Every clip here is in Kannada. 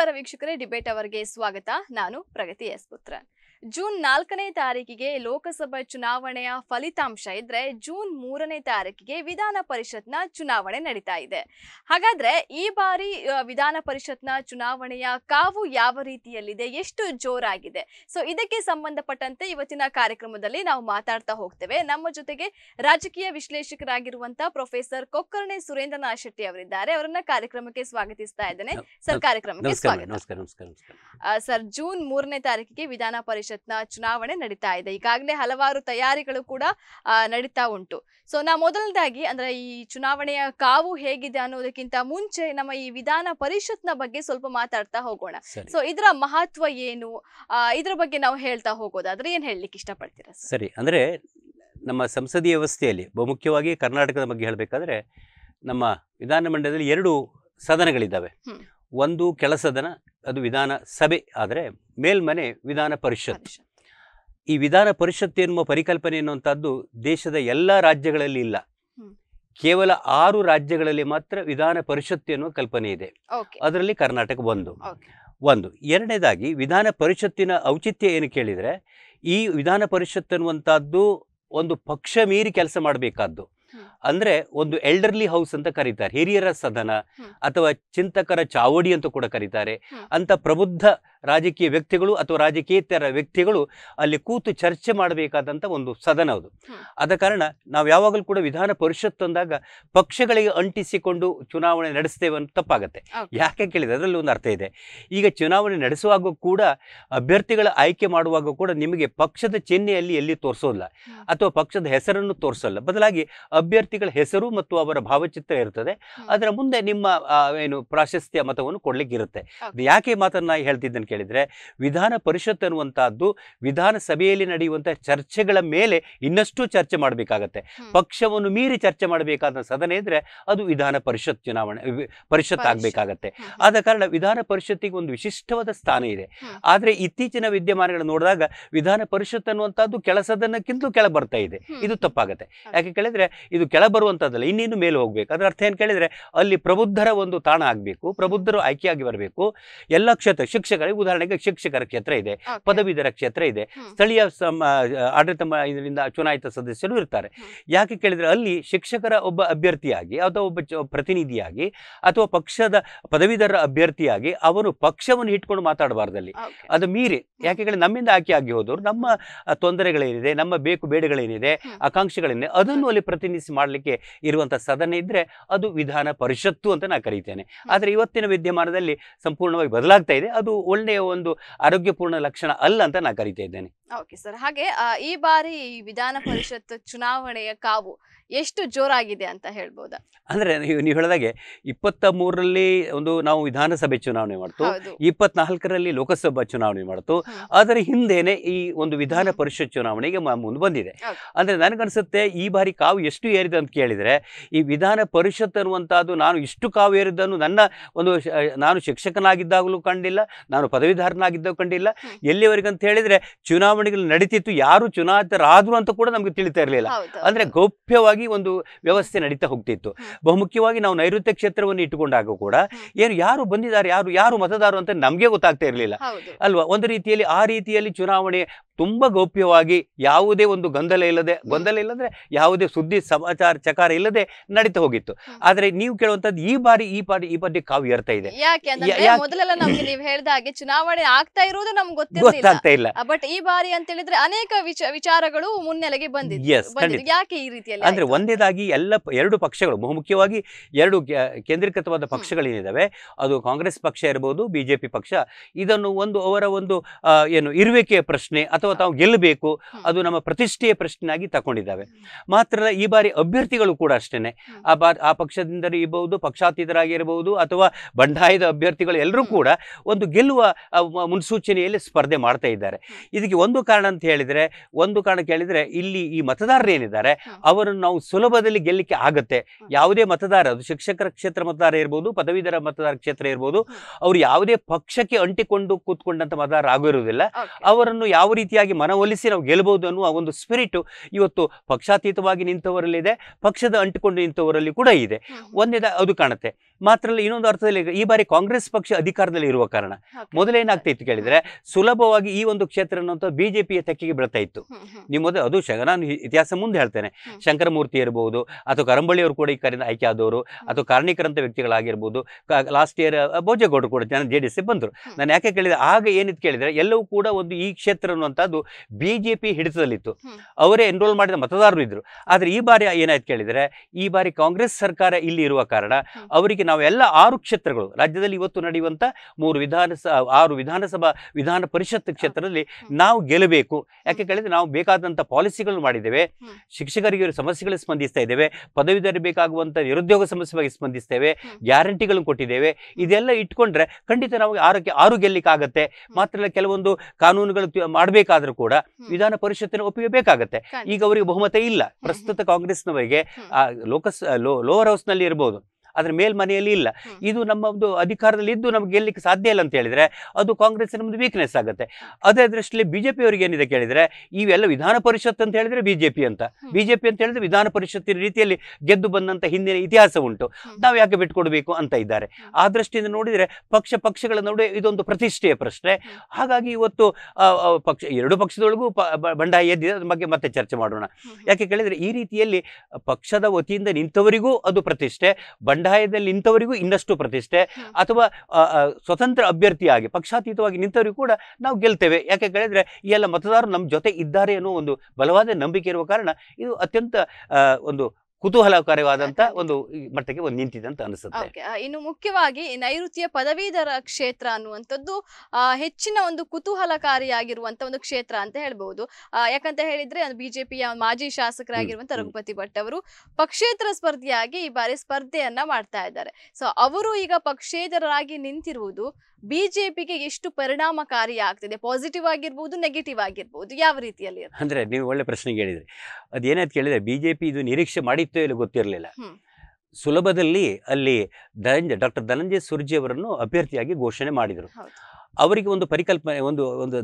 ನಮಸ್ಕಾರ ವೀಕ್ಷಕರೇ, ಡಿಬೇಟ್ ಅವರಿಗೆ ಸ್ವಾಗತ. ನಾನು ಪ್ರಗತಿ ಎಸ್ ಪುತ್ರ. ಜೂನ್ 4ನೇ ತಾರೀಕಿಗೆ ಲೋಕಸಭಾ ಚುನಾವಣೆಯ ಫಲಿತಾಂಶ ಇದ್ರೆ ಜೂನ್ 3ನೇ ತಾರೀಕಿಗೆ ವಿಧಾನ ಪರಿಷತ್ನ ಚುನಾವಣೆ ನಡೀತಾ ಇದೆ. ಹಾಗಾದ್ರೆ ಈ ಬಾರಿ ವಿಧಾನ ಪರಿಷತ್ನ ಚುನಾವಣೆಯ ಕಾವು ಯಾವ ರೀತಿಯಲ್ಲಿದೆ, ಎಷ್ಟು ಜೋರಾಗಿದೆ, ಸೊ ಇದಕ್ಕೆ ಸಂಬಂಧಪಟ್ಟಂತೆ ಇವತ್ತಿನ ಕಾರ್ಯಕ್ರಮದಲ್ಲಿ ನಾವು ಮಾತಾಡ್ತಾ ಹೋಗ್ತೇವೆ. ನಮ್ಮ ಜೊತೆಗೆ ರಾಜಕೀಯ ವಿಶ್ಲೇಷಕರಾಗಿರುವಂತಹ ಪ್ರೊಫೆಸರ್ ಕೊಕ್ಕರ್ಣೆ ಸುರೇಂದ್ರನಾಥ್ ಶೆಟ್ಟಿ ಅವರಿದ್ದಾರೆ. ಅವರನ್ನ ಕಾರ್ಯಕ್ರಮಕ್ಕೆ ಸ್ವಾಗತಿಸ್ತಾ ಇದ್ದೇನೆ. ಸರ್, ಕಾರ್ಯಕ್ರಮಕ್ಕೆ ಸ್ವಾಗತ. ಸರ್, ಜೂನ್ 3ನೇ ತಾರೀಕಿಗೆ ವಿಧಾನ ಪರಿಷತ್ನ ಚುನಾವಣೆ ನಡೀತಾ ಇದೆ. ಈಗಾಗಲೇ ಹಲವಾರು ತಯಾರಿಗಳು ಕೂಡ ನಡೀತಾ ಉಂಟು. ಸೊ ನಾ ಮೊದಲನೇದಾಗಿ ಅಂದ್ರೆ ಈ ಚುನಾವಣೆಯ ಕಾವು ಹೇಗಿದೆ ಅನ್ನೋದಕ್ಕಿಂತ ಮುಂಚೆ ನಮ್ಮ ಈ ವಿಧಾನ ಪರಿಷತ್ನ ಬಗ್ಗೆ ಸ್ವಲ್ಪ ಮಾತಾಡ್ತಾ ಹೋಗೋಣ. ಸೊ ಇದರ ಮಹತ್ವ ಏನು, ಇದ್ರ ಬಗ್ಗೆ ನಾವು ಹೇಳ್ತಾ ಹೋಗೋದಾದ್ರೆ ಏನ್ ಹೇಳಲಿಕ್ಕೆ ಇಷ್ಟಪಡ್ತೀರಾ? ಸರಿ, ಅಂದ್ರೆ ನಮ್ಮ ಸಂಸದೀಯ ವ್ಯವಸ್ಥೆಯಲ್ಲಿ ಬಹುಮುಖ್ಯವಾಗಿ ಕರ್ನಾಟಕದ ಬಗ್ಗೆ ಹೇಳಬೇಕಾದ್ರೆ ನಮ್ಮ ವಿಧಾನಮಂಡಲದಲ್ಲಿ 2 ಸದನಗಳಿದ್ದಾವೆ. ಒಂದು ಕೆಳ ಸದನ, ಅದು ವಿಧಾನ ಸಭೆ, ಆದರೆ ಮೇಲ್ಮನೆ ವಿಧಾನ ಪರಿಷತ್. ಈ ವಿಧಾನ ಪರಿಷತ್ ಎನ್ನುವ ಪರಿಕಲ್ಪನೆ ಎನ್ನುವಂಥದ್ದು ದೇಶದ ಎಲ್ಲ ರಾಜ್ಯಗಳಲ್ಲಿ ಇಲ್ಲ. ಕೇವಲ 6 ರಾಜ್ಯಗಳಲ್ಲಿ ಮಾತ್ರ ವಿಧಾನ ಪರಿಷತ್ ಎನ್ನುವ ಕಲ್ಪನೆ ಇದೆ. ಅದರಲ್ಲಿ ಕರ್ನಾಟಕ ಒಂದು. ಎರಡನೇದಾಗಿ ವಿಧಾನ ಪರಿಷತ್ತಿನ ಔಚಿತ್ಯ ಏನು ಕೇಳಿದರೆ, ಈ ವಿಧಾನ ಪರಿಷತ್ ಅನ್ನುವಂಥದ್ದು ಒಂದು ಪಕ್ಷ ಮೀರಿ ಕೆಲಸ ಮಾಡಬೇಕಾದ್ದು. ಅಂದ್ರೆ ಒಂದು ಎಲ್ಡರ್ಲಿ ಹೌಸ್ ಅಂತ ಕರೀತಾರೆ, ಹಿರಿಯರ ಸದನ ಅಥವಾ ಚಿಂತಕರ ಚಾವಡಿ ಅಂತ ಕೂಡ ಕರೀತಾರೆ. ಅಂತ ಪ್ರಬುದ್ಧ ರಾಜಕೀಯ ವ್ಯಕ್ತಿಗಳು ಅಥವಾ ರಾಜಕೀಯೇತರ ವ್ಯಕ್ತಿಗಳು ಅಲ್ಲಿ ಕೂತು ಚರ್ಚೆ ಮಾಡಬೇಕಾದಂಥ ಒಂದು ಸದನ ಅದು. ಆದ ಕಾರಣ ನಾವು ಯಾವಾಗಲೂ ಕೂಡ ವಿಧಾನ ಪರಿಷತ್ ಅಂದಾಗ ಪಕ್ಷಗಳಿಗೆ ಅಂಟಿಸಿಕೊಂಡು ಚುನಾವಣೆ ನಡೆಸ್ತೇವೆ ಅಂತ ತಪ್ಪಾಗತ್ತೆ. ಯಾಕೆ ಕೇಳಿದ್ರೆ ಅದರಲ್ಲಿ ಒಂದು ಅರ್ಥ ಇದೆ. ಈಗ ಚುನಾವಣೆ ನಡೆಸುವಾಗ ಕೂಡ ಅಭ್ಯರ್ಥಿಗಳ ಆಯ್ಕೆ ಮಾಡುವಾಗ ಕೂಡ ನಿಮಗೆ ಪಕ್ಷದ ಚಿಹ್ನೆಯಲ್ಲಿ ಎಲ್ಲಿ ತೋರಿಸೋಲ್ಲ ಅಥವಾ ಪಕ್ಷದ ಹೆಸರನ್ನು ತೋರಿಸಲ್ಲ. ಬದಲಾಗಿ ಅಭ್ಯರ್ಥಿಗಳ ಹೆಸರು ಮತ್ತು ಅವರ ಭಾವಚಿತ್ರ ಇರ್ತದೆ. ಅದರ ಮುಂದೆ ನಿಮ್ಮ ಪ್ರಾಶಸ್ತ್ಯ ಮತವನ್ನು ಕೊಡ್ಲಿಕ್ಕೆ ಇರುತ್ತೆ. ಯಾಕೆ ಮಾತನ್ನ ಹೇಳ್ತಿದ್ದೇನೆ ಕೇಳಿದ್ರೆ, ವಿಧಾನ ಪರಿಷತ್ ಅನ್ನುವಂತಹದ್ದು ವಿಧಾನಸಭೆಯಲ್ಲಿ ನಡೆಯುವಂತಹ ಚರ್ಚೆಗಳ ಮೇಲೆ ಇನ್ನಷ್ಟು ಚರ್ಚೆ ಮಾಡಬೇಕಾಗತ್ತೆ. ಪಕ್ಷವನ್ನು ಮೀರಿ ಚರ್ಚೆ ಮಾಡಬೇಕಾದ ಸದನ ಇದ್ರೆ ಅದು ವಿಧಾನ ಪರಿಷತ್ ಪರಿಷತ್ ಆಗ್ಬೇಕಾಗತ್ತೆ. ಆದ ಕಾರಣ ವಿಧಾನ ಪರಿಷತ್ತಿಗೆ ಒಂದು ವಿಶಿಷ್ಟವಾದ ಸ್ಥಾನ ಇದೆ. ಆದ್ರೆ ಇತ್ತೀಚಿನ ವಿದ್ಯಮಾನಗಳು ನೋಡಿದಾಗ ವಿಧಾನ ಪರಿಷತ್ ಅನ್ನುವಂಥದ್ದು ಕೆಳ ಸದನಕ್ಕಿಂತಲೂ ಕೆಳ ಬರ್ತಾ ಇದೆ. ಇದು ತಪ್ಪಾಗತ್ತೆ. ಯಾಕೆ ಕೇಳಿದ್ರೆ ಇದು ಕೆಳ ಬರುವಂತದ್ದಲ್ಲ, ಇನ್ನೇನು ಮೇಲೆ ಹೋಗ್ಬೇಕು. ಅದರ ಅರ್ಥ ಏನ್ ಕೇಳಿದ್ರೆ ಅಲ್ಲಿ ಪ್ರಬುದ್ಧರ ಒಂದು ತಾಣ ಆಗ್ಬೇಕು, ಪ್ರಬುದ್ಧರು ಆಯ್ಕೆಯಾಗಿ ಬರಬೇಕು. ಎಲ್ಲ ಕ್ಷೇತ್ರ, ಶಿಕ್ಷಕರಿಗೆ ಉದಾಹರಣೆಗೆ ಶಿಕ್ಷಕರ ಕ್ಷೇತ್ರ ಇದೆ, ಪದವೀಧರ ಕ್ಷೇತ್ರ ಇದೆ, ಸ್ಥಳೀಯ ಆಡಳಿತ ಇದರಿಂದ ಚುನಾಯಿತ ಸದಸ್ಯರು ಇರ್ತಾರೆ. ಯಾಕೆ ಕೇಳಿದ್ರೆ ಅಲ್ಲಿ ಶಿಕ್ಷಕರ ಒಬ್ಬ ಅಭ್ಯರ್ಥಿಯಾಗಿ ಅಥವಾ ಒಬ್ಬ ಪ್ರತಿನಿಧಿಯಾಗಿ ಅಥವಾ ಪಕ್ಷದ ಪದವೀಧರ ಅಭ್ಯರ್ಥಿಯಾಗಿ ಅವನು ಪಕ್ಷವನ್ನು ಇಟ್ಕೊಂಡು ಮಾತಾಡಬಾರ್ದಲ್ಲಿ. ಅದು ಮೀರಿ, ಯಾಕೆ ಕೇಳಿ ನಮ್ಮಿಂದ ಆಯ್ಕೆ ಆಗಿ ಹೋದವರು ನಮ್ಮ ತೊಂದರೆಗಳೇನಿದೆ, ನಮ್ಮ ಬೇಕು ಬೇಡಗಳೇನಿದೆ, ಆಕಾಂಕ್ಷೆಗಳೇನಿದೆ, ಅದನ್ನು ಅಲ್ಲಿ ಪ್ರತಿನಿಧಿಸಿ ಮಾಡಲಿಕ್ಕೆ ಇರುವಂತಹ ಸದನ ಇದ್ರೆ ಅದು ವಿಧಾನ ಪರಿಷತ್ತು ಅಂತ ನಾನು ಕರೀತೇನೆ. ಆದ್ರೆ ಇವತ್ತಿನ ವಿದ್ಯಮಾನದಲ್ಲಿ ಸಂಪೂರ್ಣವಾಗಿ ಬದಲಾಗ್ತಾ ಇದೆ. ಅದು ಒಳ್ಳೆಯ ಒಂದು ಆರೋಗ್ಯಪೂರ್ಣ ಲಕ್ಷಣ ಅಲ್ಲ ಅಂತ ನಾನು ಕರೀತಾ ಇದ್ದೇನೆ. ಓಕೆ ಸರ್, ಹಾಗೆ ಈ ಬಾರಿ ವಿಧಾನ ಪರಿಷತ್ ಚುನಾವಣೆಯ ಕಾವು ಎಷ್ಟು ಜೋರಾಗಿದೆ ಅಂತ ಹೇಳ್ಬೋದಾ? ಅಂದ್ರೆ ನೀವು ಹೇಳಿದಾಗೆ 23ರಲ್ಲಿ ಒಂದು ನಾವು ವಿಧಾನಸಭೆ ಚುನಾವಣೆ ಮಾಡ್ತು, 24ರಲ್ಲಿ ಲೋಕಸಭಾ ಚುನಾವಣೆ ಮಾಡ್ತು. ಅದರ ಹಿಂದೆನೆ ಈ ಒಂದು ವಿಧಾನ ಪರಿಷತ್ ಚುನಾವಣೆಗೆ ಮುಂದೆ ಬಂದಿದೆ. ಅಂದ್ರೆ ನನಗನ್ಸುತ್ತೆ ಈ ಬಾರಿ ಕಾವು ಎಷ್ಟು ಏರಿದೆ ಅಂತ ಕೇಳಿದ್ರೆ, ಈ ವಿಧಾನ ಪರಿಷತ್ ಅನ್ನುವಂಥದ್ದು ನಾನು ಇಷ್ಟು ಕಾವು ಏರಿದ್ದನ್ನು ನಾನು ಶಿಕ್ಷಕನಾಗಿದ್ದಾಗಲೂ ಕಂಡಿಲ್ಲ, ನಾನು ಪದವೀಧರನಾಗಿದ್ದಾಗ ಕಂಡಿಲ್ಲ. ಎಲ್ಲಿವರೆಗಂತ ಹೇಳಿದ್ರೆ ಚುನಾವಣೆಗಳು ನಡೀತಿತ್ತು, ಯಾರು ಚುನಾಯಿತರಾದ್ರು ಅಂತ ಕೂಡ ನಮ್ಗೆ ತಿಳಿತಾ ಇರಲಿಲ್ಲ. ಅಂದ್ರೆ ಗೌಪ್ಯವಾಗಿ ಒಂದು ವ್ಯವಸ್ಥೆ ನಡೀತಾ ಹೋಗ್ತಿತ್ತು. ಬಹುಮುಖ್ಯವಾಗಿ ನಾವು ನೈಋತ್ಯ ಕ್ಷೇತ್ರವನ್ನು ಇಟ್ಟುಕೊಂಡಾಗ ಕೂಡ ಯಾರು ಬಂದಿದ್ದಾರೆ, ಯಾರು ಮತದಾರರು ಅಂತ ನಮ್ಗೆ ಗೊತ್ತಾಗ್ತಾ ಇರಲಿಲ್ಲ ಅಲ್ವಾ. ಒಂದು ರೀತಿಯಲ್ಲಿ ಆ ರೀತಿಯಲ್ಲಿ ಚುನಾವಣೆ ತುಂಬಾ ಗೌಪ್ಯವಾಗಿ ಯಾವುದೇ ಒಂದು ಗೊಂದಲ ಇಲ್ಲದೆ ಯಾವುದೇ ಸುದ್ದಿ ಸಮಾಚಾರ ಚಕಾರ ಇಲ್ಲದೆ ನಡೀತಾ ಹೋಗಿತ್ತು. ಆದ್ರೆ ನೀವು ಕೇಳುವಂತದ್ದು ಈ ಬಾರಿ ಕಾವು ಏರ್ತಾ ಇದೆ. ಮೊದಲೆಲ್ಲ ನಮ್ಗೆ ನೀವು ಹೇಳಿದ ಹಾಗೆ ಚುನಾವಣೆ ಆಗ್ತಾ ಇರುವುದು ನಮ್ಗೆ ಗೊತ್ತಾಗ್ತಾ ಇಲ್ಲ, ಬಟ್ ಈ ಬಾರಿ ಅಂತ ಹೇಳಿದ್ರೆ ಅನೇಕ ವಿಚಾರಗಳು ಮುನ್ನೆಲೆಗೆ ಬಂದಿದೆ. ಯಾಕೆ ಈ ರೀತಿಯಲ್ಲಿ? ಅಂದ್ರೆ ಒಂದೇದಾಗಿ ಎಲ್ಲ 2 ಪಕ್ಷಗಳು, ಬಹುಮುಖ್ಯವಾಗಿ 2 ಕೇಂದ್ರೀಕೃತವಾದ ಪಕ್ಷಗಳೇನಿದಾವೆ, ಅದು ಕಾಂಗ್ರೆಸ್ ಪಕ್ಷ ಇರಬಹುದು, ಬಿಜೆಪಿ ಪಕ್ಷ, ಇದನ್ನು ಅವರ ಒಂದು ಇರುವಿಕೆಯ ಪ್ರಶ್ನೆ ಅಥವಾ ತಾವು ಗೆಲ್ಲಬೇಕು, ಅದು ನಮ್ಮ ಪ್ರತಿಷ್ಠೆಯ ಪ್ರಶ್ನೆಯಾಗಿ ತಗೊಂಡಿದ್ದಾವೆ. ಮಾತ್ರ ಈ ಬಾರಿ ಅಭ್ಯರ್ಥಿಗಳು ಕೂಡ ಅಷ್ಟೇನೆ, ಆ ಪಕ್ಷದಿಂದ ಇರಬಹುದು, ಪಕ್ಷಾತೀತರಾಗಿರಬಹುದು ಅಥವಾ ಬಂಡಾಯದ ಅಭ್ಯರ್ಥಿಗಳು ಎಲ್ಲರೂ ಕೂಡ ಒಂದು ಗೆಲ್ಲುವ ಮುನ್ಸೂಚನೆಯಲ್ಲಿ ಸ್ಪರ್ಧೆ ಮಾಡ್ತಾ ಇದ್ದಾರೆ. ಇದಕ್ಕೆ ಒಂದು ಕಾರಣ ಕೇಳಿದ್ರೆ ಇಲ್ಲಿ ಈ ಮತದಾರರು ಏನಿದ್ದಾರೆ ಅವರನ್ನು ನಾವು ಸುಲಭದಲ್ಲಿ ಗೆಲ್ಲಿಕ್ಕೆ ಆಗತ್ತೆ. ಯಾವುದೇ ಮತದಾರ, ಅದು ಶಿಕ್ಷಕರ ಕ್ಷೇತ್ರ ಮತದಾರ ಇರ್ಬೋದು, ಪದವೀಧರ ಮತದಾರ ಕ್ಷೇತ್ರ ಇರ್ಬೋದು, ಅವರು ಯಾವುದೇ ಪಕ್ಷಕ್ಕೆ ಅಂಟಿಕೊಂಡು ಕೂತ್ಕೊಂಡಂತ ಮತದಾರ ಆಗಿರುವುದಿಲ್ಲ. ಅವರನ್ನು ಯಾವ ರೀತಿಯಾಗಿ ಮನವೊಲಿಸಿ ನಾವು ಗೆಲ್ಲಬಹುದು ಅನ್ನುವ ಒಂದು ಸ್ಪಿರಿಟ್ ಇವತ್ತು ಪಕ್ಷಾತೀತವಾಗಿ ನಿಂತವರಲ್ಲಿದೆ, ಪಕ್ಷದ ಅಂಟಿಕೊಂಡು ನಿಂತವರಲ್ಲಿ ಕೂಡ ಇದೆ. ಒಂದೇ ಅದು ಕಾಣುತ್ತೆ. ಮಾತ್ರ ಅಲ್ಲ, ಇನ್ನೊಂದು ಅರ್ಥದಲ್ಲಿ ಈ ಬಾರಿ ಕಾಂಗ್ರೆಸ್ ಪಕ್ಷ ಅಧಿಕಾರದಲ್ಲಿ ಇರುವ ಕಾರಣ ಮೊದಲೇನಾಗ್ತಾ ಇತ್ತು ಕೇಳಿದ್ರೆ, ಸುಲಭವಾಗಿ ಈ ಒಂದು ಕ್ಷೇತ್ರ ಅನ್ನುವಂಥ ಬಿಜೆಪಿಯ ತೆಕ್ಕೆಗೆ ಬೀಳ್ತಾ ಇತ್ತು. ನೀವು ಮೊದಲು ಅದು ನಾನು ಇತಿಹಾಸ ಮುಂದೆ ಹೇಳ್ತೇನೆ, ಶಂಕರಮೂರ್ತಿ ಇರಬಹುದು ಅಥವಾ ಕರಂಬಳ್ಳಿಯವರು ಕೂಡ ಈ ಕಡೆಯಿಂದ ಆಯ್ಕೆ ಆದವರು ಅಥವಾ ಕಾರಣೀಕರಂತ ವ್ಯಕ್ತಿಗಳಾಗಿರ್ಬೋದು. ಲಾಸ್ಟ್ ಇಯರ್ ಭೋಜೇಗೌಡರು ಕೂಡ JDS ಬಂದರು. ನಾನು ಯಾಕೆ ಕೇಳಿದ್ರೆ, ಆಗ ಏನಿತ್ತು ಕೇಳಿದ್ರೆ ಎಲ್ಲವೂ ಕೂಡ ಒಂದು ಈ ಕ್ಷೇತ್ರ ಅನ್ನುವಂಥದ್ದು ಬಿಜೆಪಿ ಹಿಡಿತದಲ್ಲಿತ್ತು, ಅವರೇ ಎನ್ರೋಲ್ ಮಾಡಿದ ಮತದಾರರು ಇದ್ರು. ಆದರೆ ಈ ಬಾರಿ ಏನಾಯ್ತು ಕೇಳಿದ್ರೆ, ಈ ಬಾರಿ ಕಾಂಗ್ರೆಸ್ ಸರ್ಕಾರ ಇಲ್ಲಿ ಇರುವ ಕಾರಣ ಅವರಿಗೆ ನಾವೆಲ್ಲ 6 ಕ್ಷೇತ್ರಗಳು ರಾಜ್ಯದಲ್ಲಿ ಇವತ್ತು ನಡೆಯುವಂತ 6 ವಿಧಾನಸಭಾ ವಿಧಾನ ಪರಿಷತ್ ಕ್ಷೇತ್ರದಲ್ಲಿ ನಾವು ಗೆಲ್ಲಬೇಕು. ಯಾಕೆ ಕೇಳಿದ್ರೆ, ನಾವು ಬೇಕಾದಂತ ಪಾಲಿಸಿಗಳನ್ನು ಮಾಡಿದ್ದೇವೆ, ಶಿಕ್ಷಕರಿಗೆ ಸಮಸ್ಯೆಗಳಿಗೆ ಸ್ಪಂದಿಸ್ತಾ ಇದ್ದೇವೆ, ಪದವೀಧರಿಗೆ ಬೇಕಾಗುವಂತ ನಿರುದ್ಯೋಗ ಸಮಸ್ಯೆ ಬಗ್ಗೆ ಸ್ಪಂದಿಸ್ತೇವೆ, ಗ್ಯಾರಂಟಿಗಳನ್ನು ಕೊಟ್ಟಿದ್ದೇವೆ. ಇದೆಲ್ಲ ಇಟ್ಕೊಂಡ್ರೆ ಖಂಡಿತ ನಾವು 6 ಗೆಲ್ಲಿಕ್ಕೆ ಆಗತ್ತೆ. ಮಾತ್ರ ಅಲ್ಲ, ಕೆಲವೊಂದು ಕಾನೂನುಗಳು ಮಾಡಬೇಕಾದ್ರೂ ಕೂಡ ವಿಧಾನ ಪರಿಷತ್ತಿನ ಒಪ್ಪಿಗೆ ಬೇಕಾಗತ್ತೆ. ಈಗ ಅವರಿಗೆ ಬಹುಮತ ಇಲ್ಲ. ಪ್ರಸ್ತುತ ಕಾಂಗ್ರೆಸ್ನವರಿಗೆ ಲೋವರ್ ಹೌಸ್ ನಲ್ಲಿ ಇರಬಹುದು, ಅದ್ರ ಮೇಲ್ಮನೆಯಲ್ಲಿ ಇಲ್ಲ. ಇದು ನಮ್ಮ ಒಂದು ಅಧಿಕಾರದಲ್ಲಿ ಇದ್ದು ನಮ್ಗೆ ಗೆಲ್ಲಲಿಕ್ಕೆ ಸಾಧ್ಯ ಇಲ್ಲ ಅಂತ ಹೇಳಿದ್ರೆ ಅದು ಕಾಂಗ್ರೆಸ್ನ ಒಂದು ವೀಕ್ನೆಸ್ ಆಗುತ್ತೆ. ಅದೇ ದೃಷ್ಟಿಯಲ್ಲಿ ಬಿಜೆಪಿ ಅವರಿಗೆ ಏನಿದೆ ಕೇಳಿದ್ರೆ, ಇವೆಲ್ಲ ವಿಧಾನ ಪರಿಷತ್ ಅಂತ ಹೇಳಿದ್ರೆ ಬಿಜೆಪಿ ಅಂತ ಹೇಳಿದ್ರೆ ವಿಧಾನ ಪರಿಷತ್ತಿನ ರೀತಿಯಲ್ಲಿ ಗೆದ್ದು ಬಂದಂತ ಹಿಂದಿನ ಇತಿಹಾಸ ಉಂಟು, ನಾವು ಯಾಕೆ ಬಿಟ್ಕೊಡ್ಬೇಕು ಅಂತ ಇದ್ದಾರೆ. ಆ ದೃಷ್ಟಿಯಿಂದ ನೋಡಿದ್ರೆ ಪಕ್ಷಗಳ ನಡುವೆ ಇದೊಂದು ಪ್ರತಿಷ್ಠೆಯ ಪ್ರಶ್ನೆ. ಹಾಗಾಗಿ ಇವತ್ತು ಎರಡು ಪಕ್ಷದೊಳಗೂ ಬಂಡಾಯ ಎದ್ದಿದೆ, ಅದ್ರ ಬಗ್ಗೆ ಮತ್ತೆ ಚರ್ಚೆ ಮಾಡೋಣ. ಯಾಕೆ ಕೇಳಿದ್ರೆ, ಈ ರೀತಿಯಲ್ಲಿ ಪಕ್ಷದ ವತಿಯಿಂದ ನಿಂತವರಿಗೂ ಅದು ಪ್ರತಿಷ್ಠೆ, ಬಂಡಾಯದಲ್ಲಿ ನಿಂತವರಿಗೂ ಇನ್ನಷ್ಟು ಪ್ರತಿಷ್ಠೆ, ಅಥವಾ ಸ್ವತಂತ್ರ ಅಭ್ಯರ್ಥಿಯಾಗಿ ಪಕ್ಷಾತೀತವಾಗಿ ನಿಂತವರಿಗೂ ಕೂಡ ನಾವು ಗೆಲ್ತೇವೆ. ಯಾಕೆ ಕೇಳಿದ್ರೆ, ಈ ಎಲ್ಲ ಮತದಾರರು ನಮ್ಮ ಜೊತೆ ಇದ್ದಾರೆ ಅನ್ನೋ ಒಂದು ಬಲವಾದ ನಂಬಿಕೆ ಇರುವ ಕಾರಣ ಇದು ಅತ್ಯಂತ ಒಂದು ಕುತೂಹಲಕಾರಿಯಾದಂತ ಒಂದು ಮಟ್ಟಕ್ಕೆ ಒಂದು ನಿಂತಿದೆ ಅಂತ ಅನಿಸುತ್ತೆ. ಇನ್ನು ಮುಖ್ಯವಾಗಿ ನೈಋತ್ಯ ಪದವೀಧರ ಕ್ಷೇತ್ರ ಅನ್ನುವಂಥದ್ದು ಹೆಚ್ಚಿನ ಒಂದು ಕುತೂಹಲಕಾರಿಯಾಗಿರುವಂತ ಒಂದು ಕ್ಷೇತ್ರ ಅಂತ ಹೇಳ್ಬಹುದು. ಯಾಕಂತ ಹೇಳಿದ್ರೆ ಬಿಜೆಪಿಯ ಮಾಜಿ ಶಾಸಕರಾಗಿರುವಂತ ರಘುಪತಿ ಭಟ್ ಅವರು ಪಕ್ಷೇತರ ಸ್ಪರ್ಧಿಯಾಗಿ ಈ ಬಾರಿ ಸ್ಪರ್ಧೆಯನ್ನ ಮಾಡ್ತಾ ಇದ್ದಾರೆ. ಸೊ ಅವರು ಈಗ ಪಕ್ಷೇತರರಾಗಿ ನಿಂತಿರುವುದು ಬಿಜೆಪಿಗೆ ಎಷ್ಟು ಪರಿಣಾಮಕಾರಿ ಆಗ್ತಿದೆ? ಪಾಸಿಟಿವ್ ಆಗಿರ್ಬೋದು, ನೆಗೆಟಿವ್ ಆಗಿರ್ಬೋದು, ಯಾವ ರೀತಿಯಲ್ಲಿ? ಅಂದ್ರೆ ನೀವು ಒಳ್ಳೆ ಪ್ರಶ್ನೆ ಕೇಳಿದ್ರಿ. ಅದೇನಾಯ್ತು ಕೇಳಿದ್ರೆ, ಬಿಜೆಪಿ ಇದು ನಿರೀಕ್ಷೆ ಮಾಡಿತ್ತೋ ಇಲ್ಲ ಗೊತ್ತಿರಲಿಲ್ಲ. ಸುಲಭದಲ್ಲಿ ಅಲ್ಲಿ ಡಾಕ್ಟರ್ ಧನಂಜಯ ಸುರ್ಜಿ ಅವರನ್ನು ಅಭ್ಯರ್ಥಿಯಾಗಿ ಘೋಷಣೆ ಮಾಡಿದರು. ಅವರಿಗೆ ಒಂದು ಪರಿಕಲ್ಪನೆ, ಒಂದು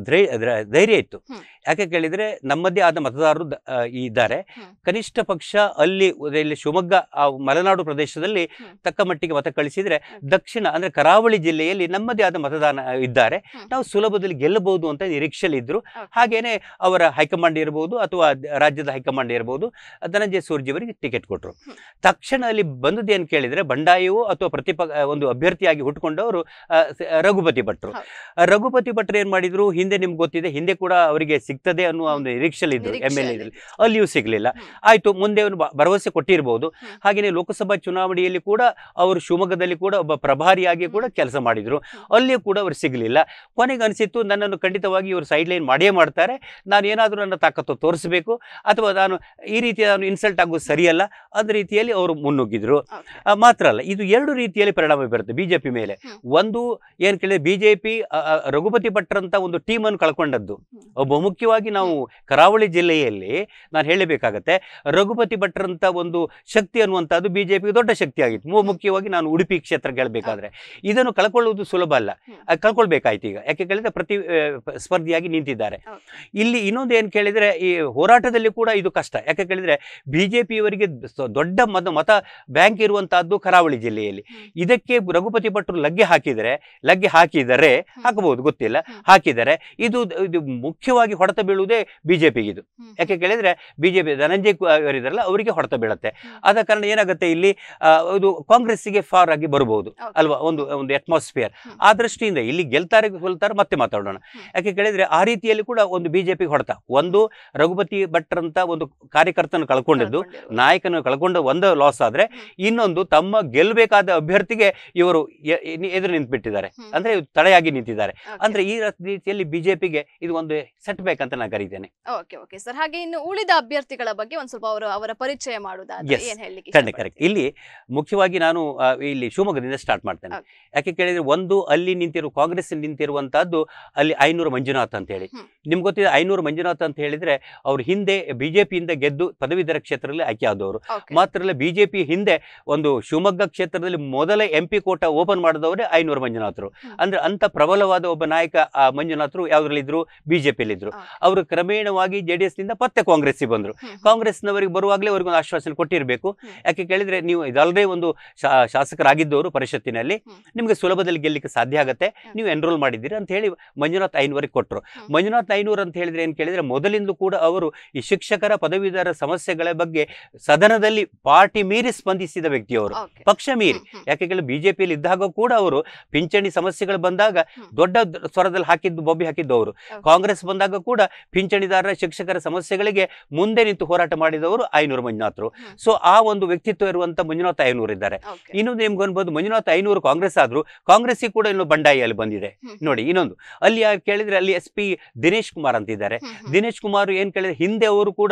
ಧೈರ್ಯ ಇತ್ತು. ಯಾಕೆ ಕೇಳಿದ್ರೆ, ನಮ್ಮದೇ ಆದ ಮತದಾರರು ಇದ್ದಾರೆ. ಕನಿಷ್ಠ ಪಕ್ಷ ಅಲ್ಲಿ ಶಿವಮೊಗ್ಗ ಮಲೆನಾಡು ಪ್ರದೇಶದಲ್ಲಿ ತಕ್ಕ ಮಟ್ಟಿಗೆ ಮತ ಕಳಿಸಿದ್ರೆ, ದಕ್ಷಿಣ ಅಂದ್ರೆ ಕರಾವಳಿ ಜಿಲ್ಲೆಯಲ್ಲಿ ನಮ್ಮದೇ ಆದ ಮತದಾನ ಇದ್ದಾರೆ, ನಾವು ಸುಲಭದಲ್ಲಿ ಗೆಲ್ಲಬಹುದು ಅಂತ ನಿರೀಕ್ಷೆಯಲ್ಲಿ ಇದ್ರು. ಹಾಗೇನೆ ಅವರ ಹೈಕಮಾಂಡ್ ಇರಬಹುದು ಅಥವಾ ರಾಜ್ಯದ ಹೈಕಮಾಂಡ್ ಇರಬಹುದು, ಧನಂಜಯ ಸೂರ್ಜಿ ಅವರಿಗೆ ಟಿಕೆಟ್ ಕೊಟ್ಟರು. ತಕ್ಷಣ ಅಲ್ಲಿ ಬಂದದ್ದೇನು ಕೇಳಿದ್ರೆ, ಬಂಡಾಯವೋ ಅಥವಾ ಒಂದು ಅಭ್ಯರ್ಥಿಯಾಗಿ ಹುಟ್ಟುಕೊಂಡವರು ರಘುಪತಿ ಭಟ್ರು. ರಘುಪತಿ ಭಟ್ರು ಏನ್ ಮಾಡಿದ್ರು, ಹಿಂದೆ ನಿಮ್ಗೆ ಗೊತ್ತಿದೆ, ಹಿಂದೆ ಕೂಡ ಅವರಿಗೆ ಸಿಗ್ತದೆ ಅನ್ನುವ ಒಂದು ನಿರೀಕ್ಷೆಯಲ್ಲಿ ಇದ್ರು. MLA ಅಲ್ಲಿಯೂ ಸಿಗ್ಲಿಲ್ಲ. ಆಯ್ತು, ಮುಂದೆ ಅವರು ಭರವಸೆ ಕೊಟ್ಟಿರಬಹುದು. ಹಾಗೆಯೇ ಲೋಕಸಭಾ ಚುನಾವಣೆಯಲ್ಲಿ ಕೂಡ ಅವರು ಶಿವಮೊಗ್ಗದಲ್ಲಿ ಕೂಡ ಒಬ್ಬ ಪ್ರಭಾರಿಯಾಗಿ ಕೂಡ ಕೆಲಸ ಮಾಡಿದ್ರು, ಅಲ್ಲಿಯೂ ಕೂಡ ಅವರು ಸಿಗ್ಲಿಲ್ಲ. ಕೊನೆಗೆ ಅನಿಸಿತ್ತು, ನನ್ನನ್ನು ಖಂಡಿತವಾಗಿ ಇವರು ಸೈಡ್ ಲೈನ್ ಮಾಡಿಯೇ ಮಾಡ್ತಾರೆ, ನಾನು ಏನಾದರೂ ನನ್ನ ತಾಕತ್ತು ತೋರಿಸಬೇಕು, ಅಥವಾ ನಾನು ಈ ರೀತಿ ನಾನು ಇನ್ಸಲ್ಟ್ ಆಗೋದು ಸರಿಯಲ್ಲ ಅದ ರೀತಿಯಲ್ಲಿ ಅವರು ಮುನ್ನುಗ್ಗಿದ್ರು. ಮಾತ್ರ ಅಲ್ಲ, ಇದು 2 ರೀತಿಯಲ್ಲಿ ಪರಿಣಾಮ ಬೀರುತ್ತೆ ಬಿಜೆಪಿ ಮೇಲೆ. ಒಂದು ಏನ್ ಕೇಳಿದ್ರೆ, ಬಿಜೆಪಿ ರಘುಪತಿ ಭಟ್ರಂತ ಒಂದು ಟೀಮ್ ಅನ್ನು ಕಳ್ಕೊಂಡದ್ದು. ಬಹುಮುಖ್ಯವಾಗಿ ನಾವು ಕರಾವಳಿ ಜಿಲ್ಲೆಯಲ್ಲಿ ನಾನು ಹೇಳಬೇಕಾಗತ್ತೆ, ರಘುಪತಿ ಭಟ್ರಂತ ಒಂದು ಶಕ್ತಿ ಅನ್ನುವಂಥದ್ದು ಬಿಜೆಪಿಗೆ ದೊಡ್ಡ ಶಕ್ತಿ ಆಗಿತ್ತು. ಮುಖ್ಯವಾಗಿ ನಾನು ಉಡುಪಿ ಕ್ಷೇತ್ರ ಗೆಲ್ಲಬೇಕಾದ್ರೆ ಇದನ್ನು ಕಳ್ಕೊಳ್ಳುವುದು ಸುಲಭ ಅಲ್ಲ, ಕಳ್ಕೊಳ್ಬೇಕಾಯ್ತು ಈಗ. ಯಾಕೆ ಕೇಳಿದ್ರೆ, ಪ್ರತಿ ಸ್ಪರ್ಧಿಯಾಗಿ ನಿಂತಿದ್ದಾರೆ. ಇಲ್ಲಿ ಇನ್ನೊಂದು ಏನ್ ಕೇಳಿದ್ರೆ, ಈ ಹೋರಾಟದಲ್ಲಿ ಕೂಡ ಇದು ಕಷ್ಟ. ಯಾಕೆ ಕೇಳಿದ್ರೆ, ಬಿಜೆಪಿಯವರಿಗೆ ದೊಡ್ಡ ಮತ ಬ್ಯಾಂಕ್ ಇರುವಂತಹದ್ದು ಕರಾವಳಿ ಜಿಲ್ಲೆಯಲ್ಲಿ. ಇದಕ್ಕೆ ರಘುಪತಿ ಭಟ್ರು ಲಗ್ಗೆ ಹಾಕಿದರೆ ಹಾಕಬಹುದು, ಗೊತ್ತಿಲ್ಲ, ಹಾಕಿದರೆ ಇದು ಮುಖ್ಯವಾಗಿ ಹೊಡೆತ ಬೀಳುವುದೇ ಬಿಜೆಪಿಗೆ ಇದು. ಯಾಕೆ ಕೇಳಿದ್ರೆ, ಬಿಜೆಪಿ ಧನಂಜಯ್ ಅವರಿದಾರಲ್ಲ, ಅವರಿಗೆ ಹೊಡೆತ ಬೀಳುತ್ತೆ. ಆದ ಕಾರಣ ಏನಾಗುತ್ತೆ, ಇಲ್ಲಿ ಇದು ಕಾಂಗ್ರೆಸ್ಸಿಗೆ ಫಾರ್ ಆಗಿ ಬರಬಹುದು ಅಲ್ವಾ, ಒಂದು ಅಟ್ಮಾಸ್ಫಿಯರ್. ಆ ದೃಷ್ಟಿಯಿಂದ ಇಲ್ಲಿ ಗೆಲ್ತಾರೆ ಸೋಲ್ತಾರೆ ಮತ್ತೆ ಮಾತಾಡೋಣ. ಯಾಕೆ ಕೇಳಿದ್ರೆ, ಆ ರೀತಿಯಲ್ಲಿ ಕೂಡ ಒಂದು ಬಿಜೆಪಿ ಹೊಡೆತ. ಒಂದು ರಘುಪತಿ ಭಟ್ರಂತ ಒಂದು ಕಾರ್ಯಕರ್ತನ ಕಳ್ಕೊಂಡದ್ದು, ನಾಯಕನ ಕಳ್ಕೊಂಡ ಒಂದು ಲಾಸ್ ಆದ್ರೆ, ಇನ್ನೊಂದು ತಮ್ಮ ಗೆಲ್ಲಬೇಕಾದ ಅಭ್ಯರ್ಥಿಗೆ ಇವರು ಎದುರು ನಿಂತುಬಿಟ್ಟಿದ್ದಾರೆ, ಅಂದ್ರೆ ತಡೆಯಾಗಿ ನಿಂತಿದ್ದಾರೆ. ಅಂದ್ರೆ ಈ ರೀತಿಯಲ್ಲಿ ಬಿಜೆಪಿಗೆ ಇದು ಒಂದು ಸೆಟ್ ಬ್ಯಾಕ್ ಅಂತ ನಾನು ಕರೀತೇನೆ. ಓಕೆ ಸರ್, ಹಾಗೆ ಇನ್ನು ಉಳಿದ ಅಭ್ಯರ್ಥಿಗಳ ಬಗ್ಗೆ ಒಂದ್ ಸ್ವಲ್ಪ ಅವರ ಪರಿಚಯ ಮಾಡೋದಾದ್ರೆ ಏನ್ ಹೇಳಲಿಕ್ಕೆ? ಕರೆಕ್ಟ್. ಇಲ್ಲಿ ಮುಖ್ಯವಾಗಿ ನಾನು ಇಲ್ಲಿ ಶಿವಮೊಗ್ಗದಿಂದ ಸ್ಟಾರ್ಟ್ ಮಾಡ್ತೇನೆ. ಯಾಕೆ ಕೇಳಿದ್ರೆ, ಒಂದು ಅಲ್ಲಿ ಕಾಂಗ್ರೆಸ್ ನಿಂತಿರುವಂತಹದ್ದು ಅಲ್ಲಿ ಐನೂರು ಮಂಜುನಾಥ್ ಅಂತ ಹೇಳಿ, ನಿಮ್ಗೆ ಗೊತ್ತಿದೆ. ಐನೂರು ಮಂಜುನಾಥ್ ಅಂತ ಹೇಳಿದ್ರೆ, ಅವ್ರು ಹಿಂದೆ ಬಿಜೆಪಿಯಿಂದ ಗೆದ್ದು ಪದವೀಧರ ಕ್ಷೇತ್ರದಲ್ಲಿ ಆಯ್ಕೆ ಆದವರು. ಮಾತ್ರ ಅಲ್ಲ, ಬಿಜೆಪಿ ಹಿಂದೆ ಒಂದು ಶಿವಮೊಗ್ಗ ಕ್ಷೇತ್ರದಲ್ಲಿ ಮೊದಲ MP ಕೋಟ ಓಪನ್ ಮಾಡಿದವರೇ ಐನೂರು ಮಂಜುನಾಥರು. ಅಂದ್ರೆ ಅಂತ ಪ್ರಬಲವಾದ ಒಬ್ಬ ನಾಯಕ ಮಂಜುನಾಥರು ಯಾವ್ದ್ರಲ್ಲಿ ಇದ್ರು, ಬಿಜೆಪಿಯಲ್ಲಿ ಇದ್ರು. ಅವರು ಕ್ರಮೇಣವಾಗಿ JDS ನಿಂದ ಮತ್ತೆ ಕಾಂಗ್ರೆಸ್ಸಿಗೆ ಬಂದರು. ಕಾಂಗ್ರೆಸ್ನವರಿಗೆ ಬರುವಾಗಲೇ ಅವ್ರಿಗೊಂದು ಆಶ್ವಾಸನೆ ಕೊಟ್ಟಿರಬೇಕು. ಯಾಕೆ ಕೇಳಿದ್ರೆ ನೀವು ಇದಲ್ಲದೆ ಒಂದು ಶಾಸಕರಾಗಿದ್ದವರು ಪರಿಷತ್ತಿನಲ್ಲಿ, ನಿಮಗೆ ಸುಲಭದಲ್ಲಿ ಗೆಲ್ಲಲಿಕ್ಕೆ ಸಾಧ್ಯ ಆಗುತ್ತೆ, ನೀವು ಎನ್ರೋಲ್ ಮಾಡಿದ್ದೀರಿ ಅಂತ ಹೇಳಿ ಮಂಜುನಾಥ್ ಐನೂರಿಗೆ ಕೊಟ್ಟರು. ಮಂಜುನಾಥ್ ಐನೂರು ಅಂತ ಹೇಳಿದ್ರೆ ಏನು ಕೇಳಿದ್ರೆ ಮೊದಲಿಂದಲೂ ಕೂಡ ಅವರು ಈ ಶಿಕ್ಷಕರ ಪದವೀಧರ ಸಮಸ್ಯೆಗಳ ಬಗ್ಗೆ ಸದನದಲ್ಲಿ ಪಾರ್ಟಿ ಮೀರಿ ಸ್ಪಂದಿಸಿದ ವ್ಯಕ್ತಿಯವರು, ಪಕ್ಷ ಮೀರಿ. ಯಾಕೆ ಕೇಳಿ ಬಿಜೆಪಿಯಲ್ಲಿ ಇದ್ದಾಗ ಕೂಡ ಅವರು ಪಿಂಚಣಿ ಸಮಸ್ಯೆಗಳು ಬಂದಾಗ ದೊಡ್ಡ ಸ್ವರದಲ್ಲಿ ಬೊಬ್ಬೆ ಹಾಕಿದ್ದು ಅವರು. ಕಾಂಗ್ರೆಸ್ ಬಂದಾಗ ಕೂಡ ಪಿಂಚಣಿದಾರರ ಶಿಕ್ಷಕರ ಸಮಸ್ಯೆಗಳಿಗೆ ಮುಂದೆ ನಿಂತು ಹೋರಾಟ ಮಾಡಿದವರು ಐನೂರು ಮಂಜುನಾಥರು. ಸೊ ಆ ಒಂದು ವ್ಯಕ್ತಿತ್ವ ಇರುವಂತ ಮಂಜುನಾಥ್ ಐನೂರು ಇದ್ದಾರೆ. ಇನ್ನೊಂದು ನಿಮ್ಗೆ ಅನ್ಬೋದು, ಮಂಜುನಾಥ್ ಐನೂರು ಕಾಂಗ್ರೆಸ್ ಆದ್ರು, ಕಾಂಗ್ರೆಸ್ಗೆ ಕೂಡ ಇನ್ನು ಬಂಡಾಯ ಅಲ್ಲಿ ಬಂದಿದೆ ನೋಡಿ. ಇನ್ನೊಂದು ಅಲ್ಲಿ ಯಾರು ಕೇಳಿದ್ರೆ ಅಲ್ಲಿ SP ದಿನೇಶ್ ಕುಮಾರ್ ಅಂತಿದ್ದಾರೆ. ದಿನೇಶ್ ಕುಮಾರ್ ಏನ್ ಕೇಳಿದ್ರೆ ಹಿಂದೆ ಅವರು ಕೂಡ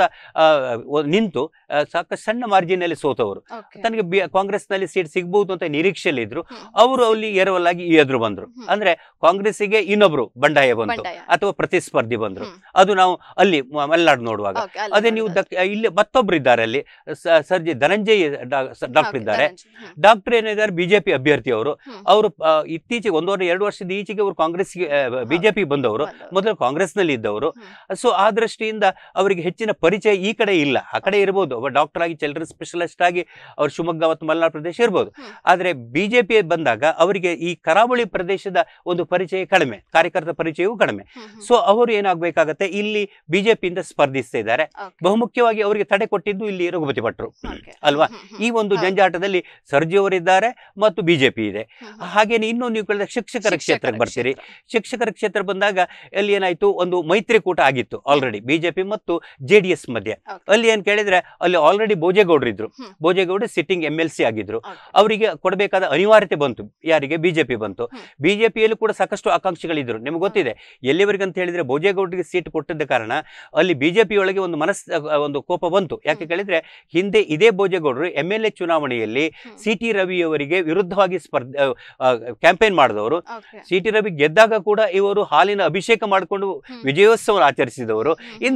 ನಿಂತು ಸಾಕಷ್ಟು ಸಣ್ಣ ಮಾರ್ಜಿನ್ ಅಲ್ಲಿ ಸೋತವರು. ತನಗೆ ಕಾಂಗ್ರೆಸ್ ನಲ್ಲಿ ಸೀಟ್ ಸಿಗಬಹುದು ಅಂತ ನಿರೀಕ್ಷೆಯಲ್ಲಿ ಇದ್ರು. ಅವರು ಅಲ್ಲಿ ಎರವಲಾಗಿ ಎದುರು ಬಂದ್ರು. ಅಂದ್ರೆ ಕಾಂಗ್ರೆಸ್ಸಿಗೆ ಇನ್ನೊಬ್ರು ಬಂಡಾಯ ಬಂತು ಅಥವಾ ಪ್ರತಿಸ್ಪರ್ಧಿ ಬಂದ್ರು. ಅದು ನಾವು ಅಲ್ಲಿ ಮಲೆನಾಡು ನೋಡುವಾಗ ಅದೇ ನೀವು ಇಲ್ಲಿ ಮತ್ತೊಬ್ರು ಇದ್ದಾರೆ, ಅಲ್ಲಿ ಸರ್ಜಿ ಧನಂಜಯ್ ಡಾಕ್ಟರ್ ಇದ್ದಾರೆ. ಡಾಕ್ಟರ್ ಏನಿದ್ದಾರೆ ಬಿಜೆಪಿ ಅಭ್ಯರ್ಥಿ ಅವರು. ಅವರು ಇತ್ತೀಚೆಗೆ 1-2 ವರ್ಷದ ಈಚೆಗೆ ಅವರು ಕಾಂಗ್ರೆಸ್ಗೆ ಬಿಜೆಪಿ ಬಂದವರು, ಮೊದಲು ಕಾಂಗ್ರೆಸ್ ನಲ್ಲಿ ಇದ್ದವರು. ಸೊ ಆ ದೃಷ್ಟಿಯಿಂದ ಅವರಿಗೆ ಹೆಚ್ಚಿನ ಪರಿಚಯ ಈ ಕಡೆ ಇಲ್ಲ. ಆ ಕಡೆ ಇರಬಹುದು, ಒಬ್ಬ ಡಾಕ್ಟರ್ ಆಗಿ ಚಿಲ್ಡ್ರನ್ ಸ್ಪೆಷಲಿಸ್ಟ್ ಆಗಿ ಅವರು ಶಿವಮೊಗ್ಗ ಮತ್ತು ಮಲೆನಾಡು ಪ್ರದೇಶ ಇರ್ಬೋದು. ಆದ್ರೆ ಬಿಜೆಪಿ ಬಂದಾಗ ಅವರಿಗೆ ಈ ಕರಾವಳಿ ಪ್ರದೇಶದ ಒಂದು ಪರಿಚಯ ಕಡಿಮೆ, ಕಾರ್ಯಕರ್ತರ ಪರಿಚಯವೂ ಕಡಿಮೆ. ಸೊ ಅವರು ಏನಾಗಬೇಕಾಗತ್ತೆ, ಇಲ್ಲಿ ಬಿಜೆಪಿಯಿಂದ ಸ್ಪರ್ಧಿಸ್ತಾ ಇದ್ದಾರೆ. ಬಹುಮುಖ್ಯವಾಗಿ ಅವರಿಗೆ ತಡೆ ಕೊಟ್ಟಿದ್ದು ಇಲ್ಲಿ ರಘುಪತಿ ಭಟ್ರು ಅಲ್ವಾ. ಈ ಒಂದು ಜಂಜಾಟದಲ್ಲಿ ಸರ್ಜಿ ಅವರಿದ್ದಾರೆ ಮತ್ತು ಬಿಜೆಪಿ ಇದೆ. ಹಾಗೇನೆ ಇನ್ನು ನೀವು ಕೇಳಿದ ಶಿಕ್ಷಕರ ಕ್ಷೇತ್ರಕ್ಕೆ ಬರ್ತೀರಿ. ಶಿಕ್ಷಕರ ಕ್ಷೇತ್ರ ಬಂದಾಗ ಅಲ್ಲಿ ಏನಾಯ್ತು, ಒಂದು ಮೈತ್ರಿಕೂಟ ಆಗಿತ್ತು ಆಲ್ರೆಡಿ ಬಿಜೆಪಿ ಮತ್ತು JDS ಮಧ್ಯೆ. ಅಲ್ಲಿ ಏನ್ ಕೇಳಿದ್ರೆ ಅಲ್ಲಿ ಆಲ್ರೆಡಿ ಭೋಜೇಗೌಡರು ಇದ್ರು. ಭೋಜೇಗೌಡ ಸಿಟ್ಟಿಂಗ್ MLC ಆಗಿದ್ರು. ಅವರಿಗೆ ಕೊಡಬೇಕಾದ ಅನಿವಾರ್ಯತೆ ಬಂತು. ಯಾರಿಗೆ? ಬಿಜೆಪಿ ಬಂತು. ಬಿಜೆಪಿಯಲ್ಲಿ ಕೂಡ ಸಾಕಷ್ಟು ಆಕಾಂಕ್ಷಿಗಳಿದ್ರು. ನಿಮ್ಗೆ ಗೊತ್ತಿದೆ ಎಲ್ಲಿವರೆಗೆ ಅಂತ ಹೇಳಿದ್ರೆ ಭೋಜೇಗೌಡರಿಗೆ ಸೀಟ್ ಕೊಟ್ಟಿದ್ದ ಕಾರಣ ಅಲ್ಲಿ ಬಿಜೆಪಿ ಒಳಗೆ ಒಂದು ಕೋಪ ಬಂತು. ಯಾಕೆ ಕೇಳಿದ್ರೆ ಹಿಂದೆ ಇದೇ ಭೋಜೇಗೌಡರು MLA ಚುನಾವಣೆಯಲ್ಲಿ CT ರವಿ ಅವರಿಗೆ ವಿರುದ್ಧವಾಗಿ ಕ್ಯಾಂಪೇನ್ ಮಾಡಿದವರು. CT ರವಿ ಗೆದ್ದಾಗ ಕೂಡ ಇವರು ಹಾಲಿನ ಅಭಿಷೇಕ ಮಾಡಿಕೊಂಡು ವಿಜಯೋತ್ಸವ ಆಚರಿಸಿದವರು.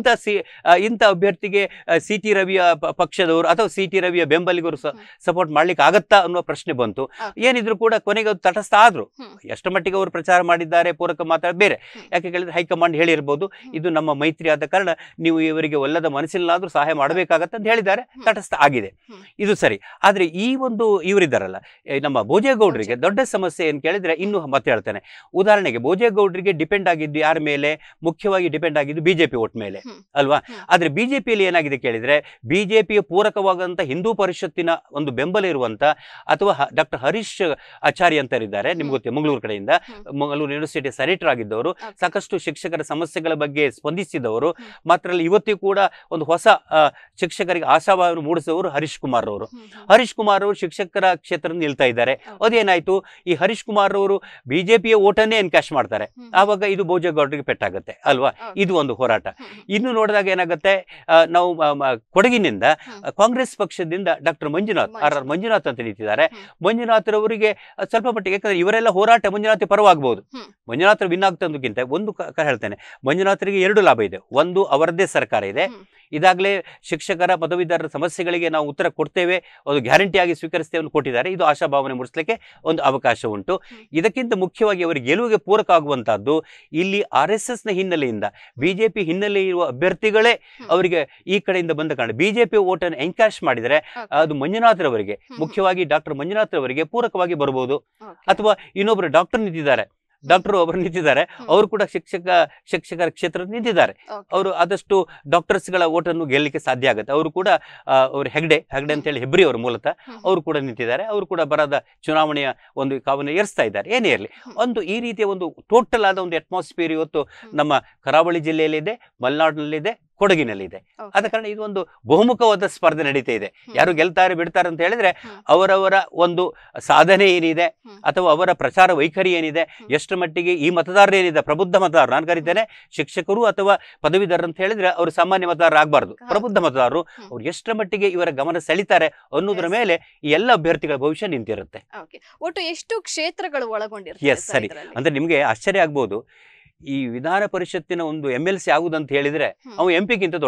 ಇಂಥ ಅಭ್ಯರ್ಥಿಗೆ CT ರವಿಯ ಪಕ್ಷದವರು ಅಥವಾ CT ರವಿಯ ಬೆಂಬಲಿಗರು ಸಪೋರ್ಟ್ ಮಾಡ್ಲಿಕ್ಕೆ ಆಗತ್ತಾ ಅನ್ನೋ ಪ್ರಶ್ನೆ ಬಂತು. ಏನಿದ್ರು ಕೂಡ ಕೊನೆಗೆ ತಟಸ್ಥ ಆದ್ರು. ಎಷ್ಟು ಮಟ್ಟಿಗೆ ಅವರು ಪ್ರಚಾರ ಮಾಡಿದ್ದಾರೆ, ಪೂರಕ ಮಾತಾಡ ಬೇರೆ. ಯಾಕೆ ಕೇಳಿದ್ರೆ ಹೈಕಮಾಂಡ್ ಹೇಳಿರ್ಬೋದು, ಇದು ನಮ್ಮ ಮೈತ್ರಿ ಆದ ಕಾರಣ ನೀವು ಇವರಿಗೆ ಒಲ್ಲದ ಮನಸ್ಸಿನಾದ್ರೂ ಸಹಾಯ ಮಾಡಬೇಕಾಗತ್ತೆ ಅಂತ ಹೇಳಿದ್ದಾರೆ. ತಟಸ್ಥ ಆಗಿದೆ, ಇದು ಸರಿ. ಆದ್ರೆ ಈ ಒಂದು ಇವರಿದ್ದಾರಲ್ಲ ನಮ್ಮ ಭೋಜೇಗೌಡರಿಗೆ ದೊಡ್ಡ ಸಮಸ್ಯೆ ಏನ್ ಕೇಳಿದ್ರೆ, ಇನ್ನು ಮತ್ತೆ ಹೇಳ್ತೇನೆ, ಉದಾಹರಣೆಗೆ ಭೋಜೇಗೌಡರಿಗೆ ಡಿಪೆಂಡ್ ಆಗಿದ್ದು ಯಾರ ಮೇಲೆ? ಮುಖ್ಯವಾಗಿ ಡಿಪೆಂಡ್ ಆಗಿದ್ದು ಬಿಜೆಪಿ ಓಟ್ ಮೇಲೆ ಅಲ್ವಾ. ಆದ್ರೆ ಬಿಜೆಪಿಯಲ್ಲಿ ಏನಾಗಿದೆ ಕೇಳಿದ್ರೆ, ಬಿಜೆಪಿಯ ಪೂರಕವಾದಂತ ಹಿಂದೂ ಪರಿಷತ್ತಿನ ಒಂದು ಬೆಂಬಲ ಇರುವಂತ ಅಥವಾ ಡಾಕ್ಟರ್ ಹರೀಶ್ ಆಚಾರ್ಯ ಅಂತ ಇದ್ದಾರೆ, ನಿಮ್ಗೆ ಗೊತ್ತಿದೆ, ಮಂಗಳೂರು ಕಡೆಯಿಂದ, ಮಂಗಳೂರು ಯೂನಿವರ್ಸಿಟಿ ಸೆನೆಟರ್ ಆಗಿದ್ದವರು, ಸಾಕಷ್ಟು ಶಿಕ್ಷಕರ ಸಮಸ್ಯೆಗಳ ಬಗ್ಗೆ ಸ್ಪಂದಿಸಿದವರು. ಮಾತ್ರ ಇವತ್ತಿಗೂ ಕೂಡ ಒಂದು ಹೊಸ ಶಿಕ್ಷಕರಿಗೆ ಆಶಾಭಾವನೆ ಮೂಡಿಸಿದವರು ಹರೀಶ್ ಕುಮಾರ್ ಅವರು. ಹರೀಶ್ ಕುಮಾರ್ ಅವರು ಶಿಕ್ಷಕರ ಕ್ಷೇತ್ರದಲ್ಲಿ ನಿಲ್ತಾ ಇದ್ದಾರೆ. ಅದೇನಾಯ್ತು, ಈ ಹರೀಶ್ ಕುಮಾರ್ ಅವರು ಬಿಜೆಪಿಯ ಓಟನ್ನೇ ಎನ್ಕ್ಯಾಶ್ ಮಾಡ್ತಾರೆ. ಆವಾಗ ಇದು ಭೋಜೇಗೌಡರಿಗೆ ಪೆಟ್ಟಾಗುತ್ತೆ ಅಲ್ವಾ. ಇದು ಒಂದು ಹೋರಾಟ. ಇನ್ನು ನೋಡಿದಾಗ ಏನಾಗುತ್ತೆ, ನಾವು ಕೊಡಗಿನಿಂದ ಕಾಂಗ್ರೆಸ್ ಪಕ್ಷದಿಂದ ಡಾಕ್ಟರ್ ಮಂಜುನಾಥ್ ಅಂತ ನಿಂತಿದ್ದಾರೆ. ಮಂಜುನಾಥರವರಿಗೆ ಸ್ವಲ್ಪ ಮಟ್ಟಿಗೆ, ಯಾಕಂದ್ರೆ ಇವರೆಲ್ಲ ಹೋರಾಟ ಮಂಜುನಾಥ್ ಪರವಾಗಬಹುದು. ಮಂಜುನಾಥರು ವಿನ್ ಆಗ್ತದಕ್ಕಿಂತ ಒಂದು ಹೇಳ್ತೇನೆ, ಮಂಜುನಾಥರಿಗೆ 2 ಲಾಭ ಇದೆ. ಒಂದು, ಅವರದ್ದೇ ಸರ್ಕಾರ ಇದೆ. ಇದಾಗಲೇ ಶಿಕ್ಷಕರ ಪದವೀಧರರ ಸಮಸ್ಯೆಗಳಿಗೆ ನಾವು ಉತ್ತರ ಕೊಡ್ತೇವೆ, ಅದು ಗ್ಯಾರಂಟಿಯಾಗಿ ಸ್ವೀಕರಿಸ್ತೇವೆ ಅಂತ ಕೊಟ್ಟಿದ್ದಾರೆ. ಇದು ಆಶಾಭಾವನೆ ಮೂಡಿಸಲಿಕ್ಕೆ ಒಂದು ಅವಕಾಶ ಉಂಟು. ಇದಕ್ಕಿಂತ ಮುಖ್ಯವಾಗಿ ಅವರಿಗೆ ಗೆಲುವಿಗೆ ಪೂರಕ ಆಗುವಂತಹದ್ದು ಇಲ್ಲಿ RSS ನ ಹಿನ್ನೆಲೆಯಿಂದ ಬಿಜೆಪಿ ಹಿನ್ನೆಲೆ ಇರುವ ಅಭ್ಯರ್ಥಿಗಳೇ ಅವರಿಗೆ ಈ ಕಡೆಯಿಂದ ಬಂದ ಕಾರಣ ಬಿಜೆಪಿ ಓಟನ್ನು ಎನ್ಕ್ಯಾಶ್ ಮಾಡಿದರೆ ಅದು ಮಂಜುನಾಥರವರಿಗೆ, ಮುಖ್ಯವಾಗಿ ಡಾಕ್ಟರ್ ಮಂಜುನಾಥರವರಿಗೆ ಪೂರಕವಾಗಿ ಬರಬಹುದು. ಅಥವಾ ಇನ್ನೊಬ್ಬರು ಡಾಕ್ಟರ್ ನಿಂತಿದ್ದಾರೆ, ಡಾಕ್ಟರ್ ಒಬ್ಬರು ನಿಂತಿದ್ದಾರೆ, ಅವರು ಕೂಡ ಶಿಕ್ಷಕರ ಕ್ಷೇತ್ರದ ನಿಂತಿದ್ದಾರೆ. ಅವರು ಆದಷ್ಟು ಡಾಕ್ಟರ್ಸ್ಗಳ ಓಟನ್ನು ಗೆಲ್ಲಲಿಕ್ಕೆ ಸಾಧ್ಯ ಆಗುತ್ತೆ. ಅವರು ಕೂಡ ಅವರು ಹೆಗ್ಡೆ ಅಂತ ಹೇಳಿ ಹೆಬ್ರಿ ಅವರು ಮೂಲತಃ, ಅವರು ಕೂಡ ನಿಂತಿದ್ದಾರೆ. ಅವರು ಕೂಡ ಬರದ ಚುನಾವಣೆಯ ಒಂದು ಕಾವನ್ನು ಏರಿಸ್ತಾ ಇದ್ದಾರೆ. ಏನೇ ಇರಲಿ, ಒಂದು ಈ ರೀತಿಯ ಒಂದು ಟೋಟಲ್ ಆದ ಒಂದು ಅಟ್ಮಾಸ್ಫಿಯರ್ ಇವತ್ತು ನಮ್ಮ ಕರಾವಳಿ ಜಿಲ್ಲೆಯಲ್ಲಿದೆ, ಮಲೆನಾಡಿನಲ್ಲಿದೆ, ಕೊಡಗಿನಲ್ಲಿದೆ. ಆದ ಕಾರಣ ಇದು ಒಂದು ಬಹುಮುಖವಾದ ಸ್ಪರ್ಧೆ ನಡೀತಾ ಇದೆ. ಯಾರು ಗೆಲ್ತಾರೆ ಬಿಡ್ತಾರೆ ಅಂತ ಹೇಳಿದ್ರೆ ಅವರವರ ಒಂದು ಸಾಧನೆ ಏನಿದೆ ಅಥವಾ ಅವರ ಪ್ರಚಾರ ವೈಖರಿ ಏನಿದೆ, ಎಷ್ಟು ಮಟ್ಟಿಗೆ ಈ ಮತದಾರರು ಏನಿದೆ, ಪ್ರಬುದ್ಧ ಮತದಾರರು ನಾನು ಕರೀತೇನೆ, ಶಿಕ್ಷಕರು ಅಥವಾ ಪದವೀಧರರು ಅಂತ ಹೇಳಿದ್ರೆ ಅವರು ಸಾಮಾನ್ಯ ಮತದಾರರು ಆಗಬಾರ್ದು, ಪ್ರಬುದ್ಧ ಮತದಾರರು. ಅವ್ರು ಎಷ್ಟರ ಮಟ್ಟಿಗೆ ಇವರ ಗಮನ ಸೆಳೀತಾರೆ ಅನ್ನೋದ್ರ ಮೇಲೆ ಈ ಎಲ್ಲ ಅಭ್ಯರ್ಥಿಗಳ ಭವಿಷ್ಯ ನಿಂತಿರುತ್ತೆ. ಒಟ್ಟು ಎಷ್ಟು ಕ್ಷೇತ್ರಗಳು ಒಳಗೊಂಡಿರುತ್ತೆ? ಸರಿ, ಅಂದ್ರೆ ನಿಮ್ಗೆ ಆಶ್ಚರ್ಯ ಆಗ್ಬೋದು, ಈ ವಿಧಾನ ಪರಿಷತ್ತಿನ ಒಂದು MLC ಆಗುದಂತ ಹೇಳಿದ್ರೆ ಅವ MP ಗಿಂತ ದೊಡ್ಡವನು.